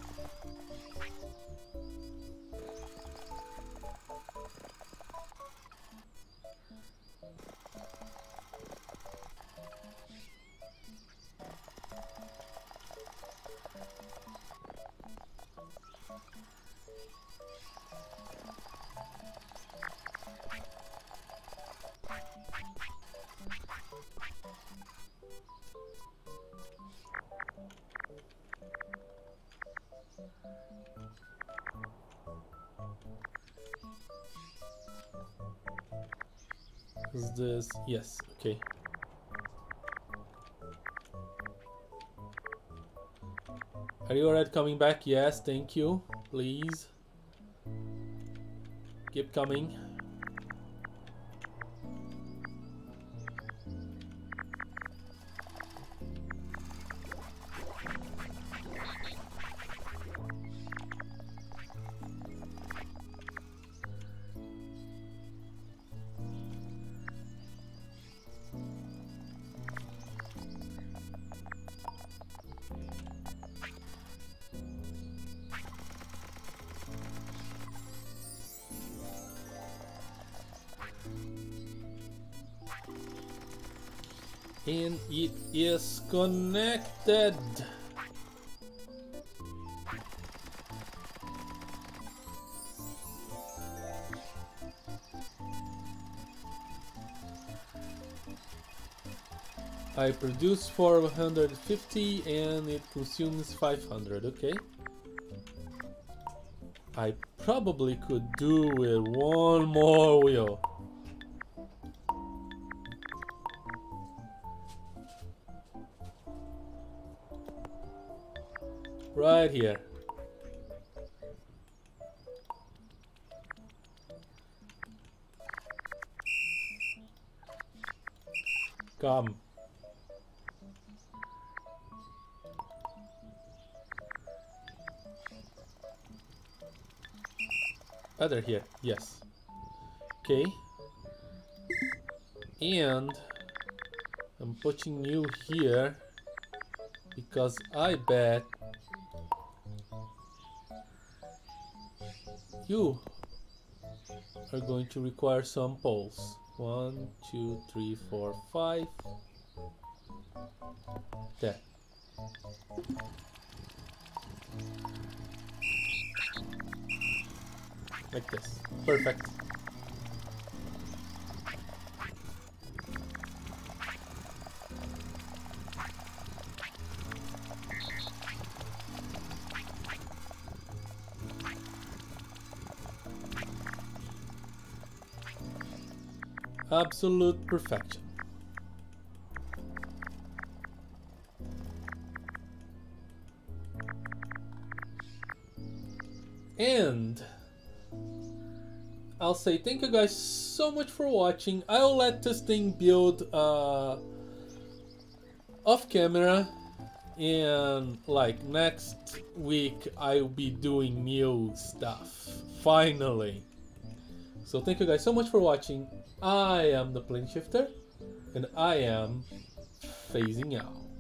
Is this? Yes, okay. Are you already coming back? Yes, thank you. Please. Keep coming. And it is connected. I produce four hundred fifty and it consumes five hundred. Okay. I probably could do with one more wheel. Right here. Come. Oh, they're here. Yes. Okay. And I'm putting you here because I bet you are going to require some poles. One, two, three, four, five. There. Like this. Perfect. Absolute perfection. And I'll say thank you guys so much for watching. I'll let this thing build uh, off camera, and like next week I'll be doing new stuff finally. So thank you guys so much for watching. I am the Plane Shifter, and I am phasing out.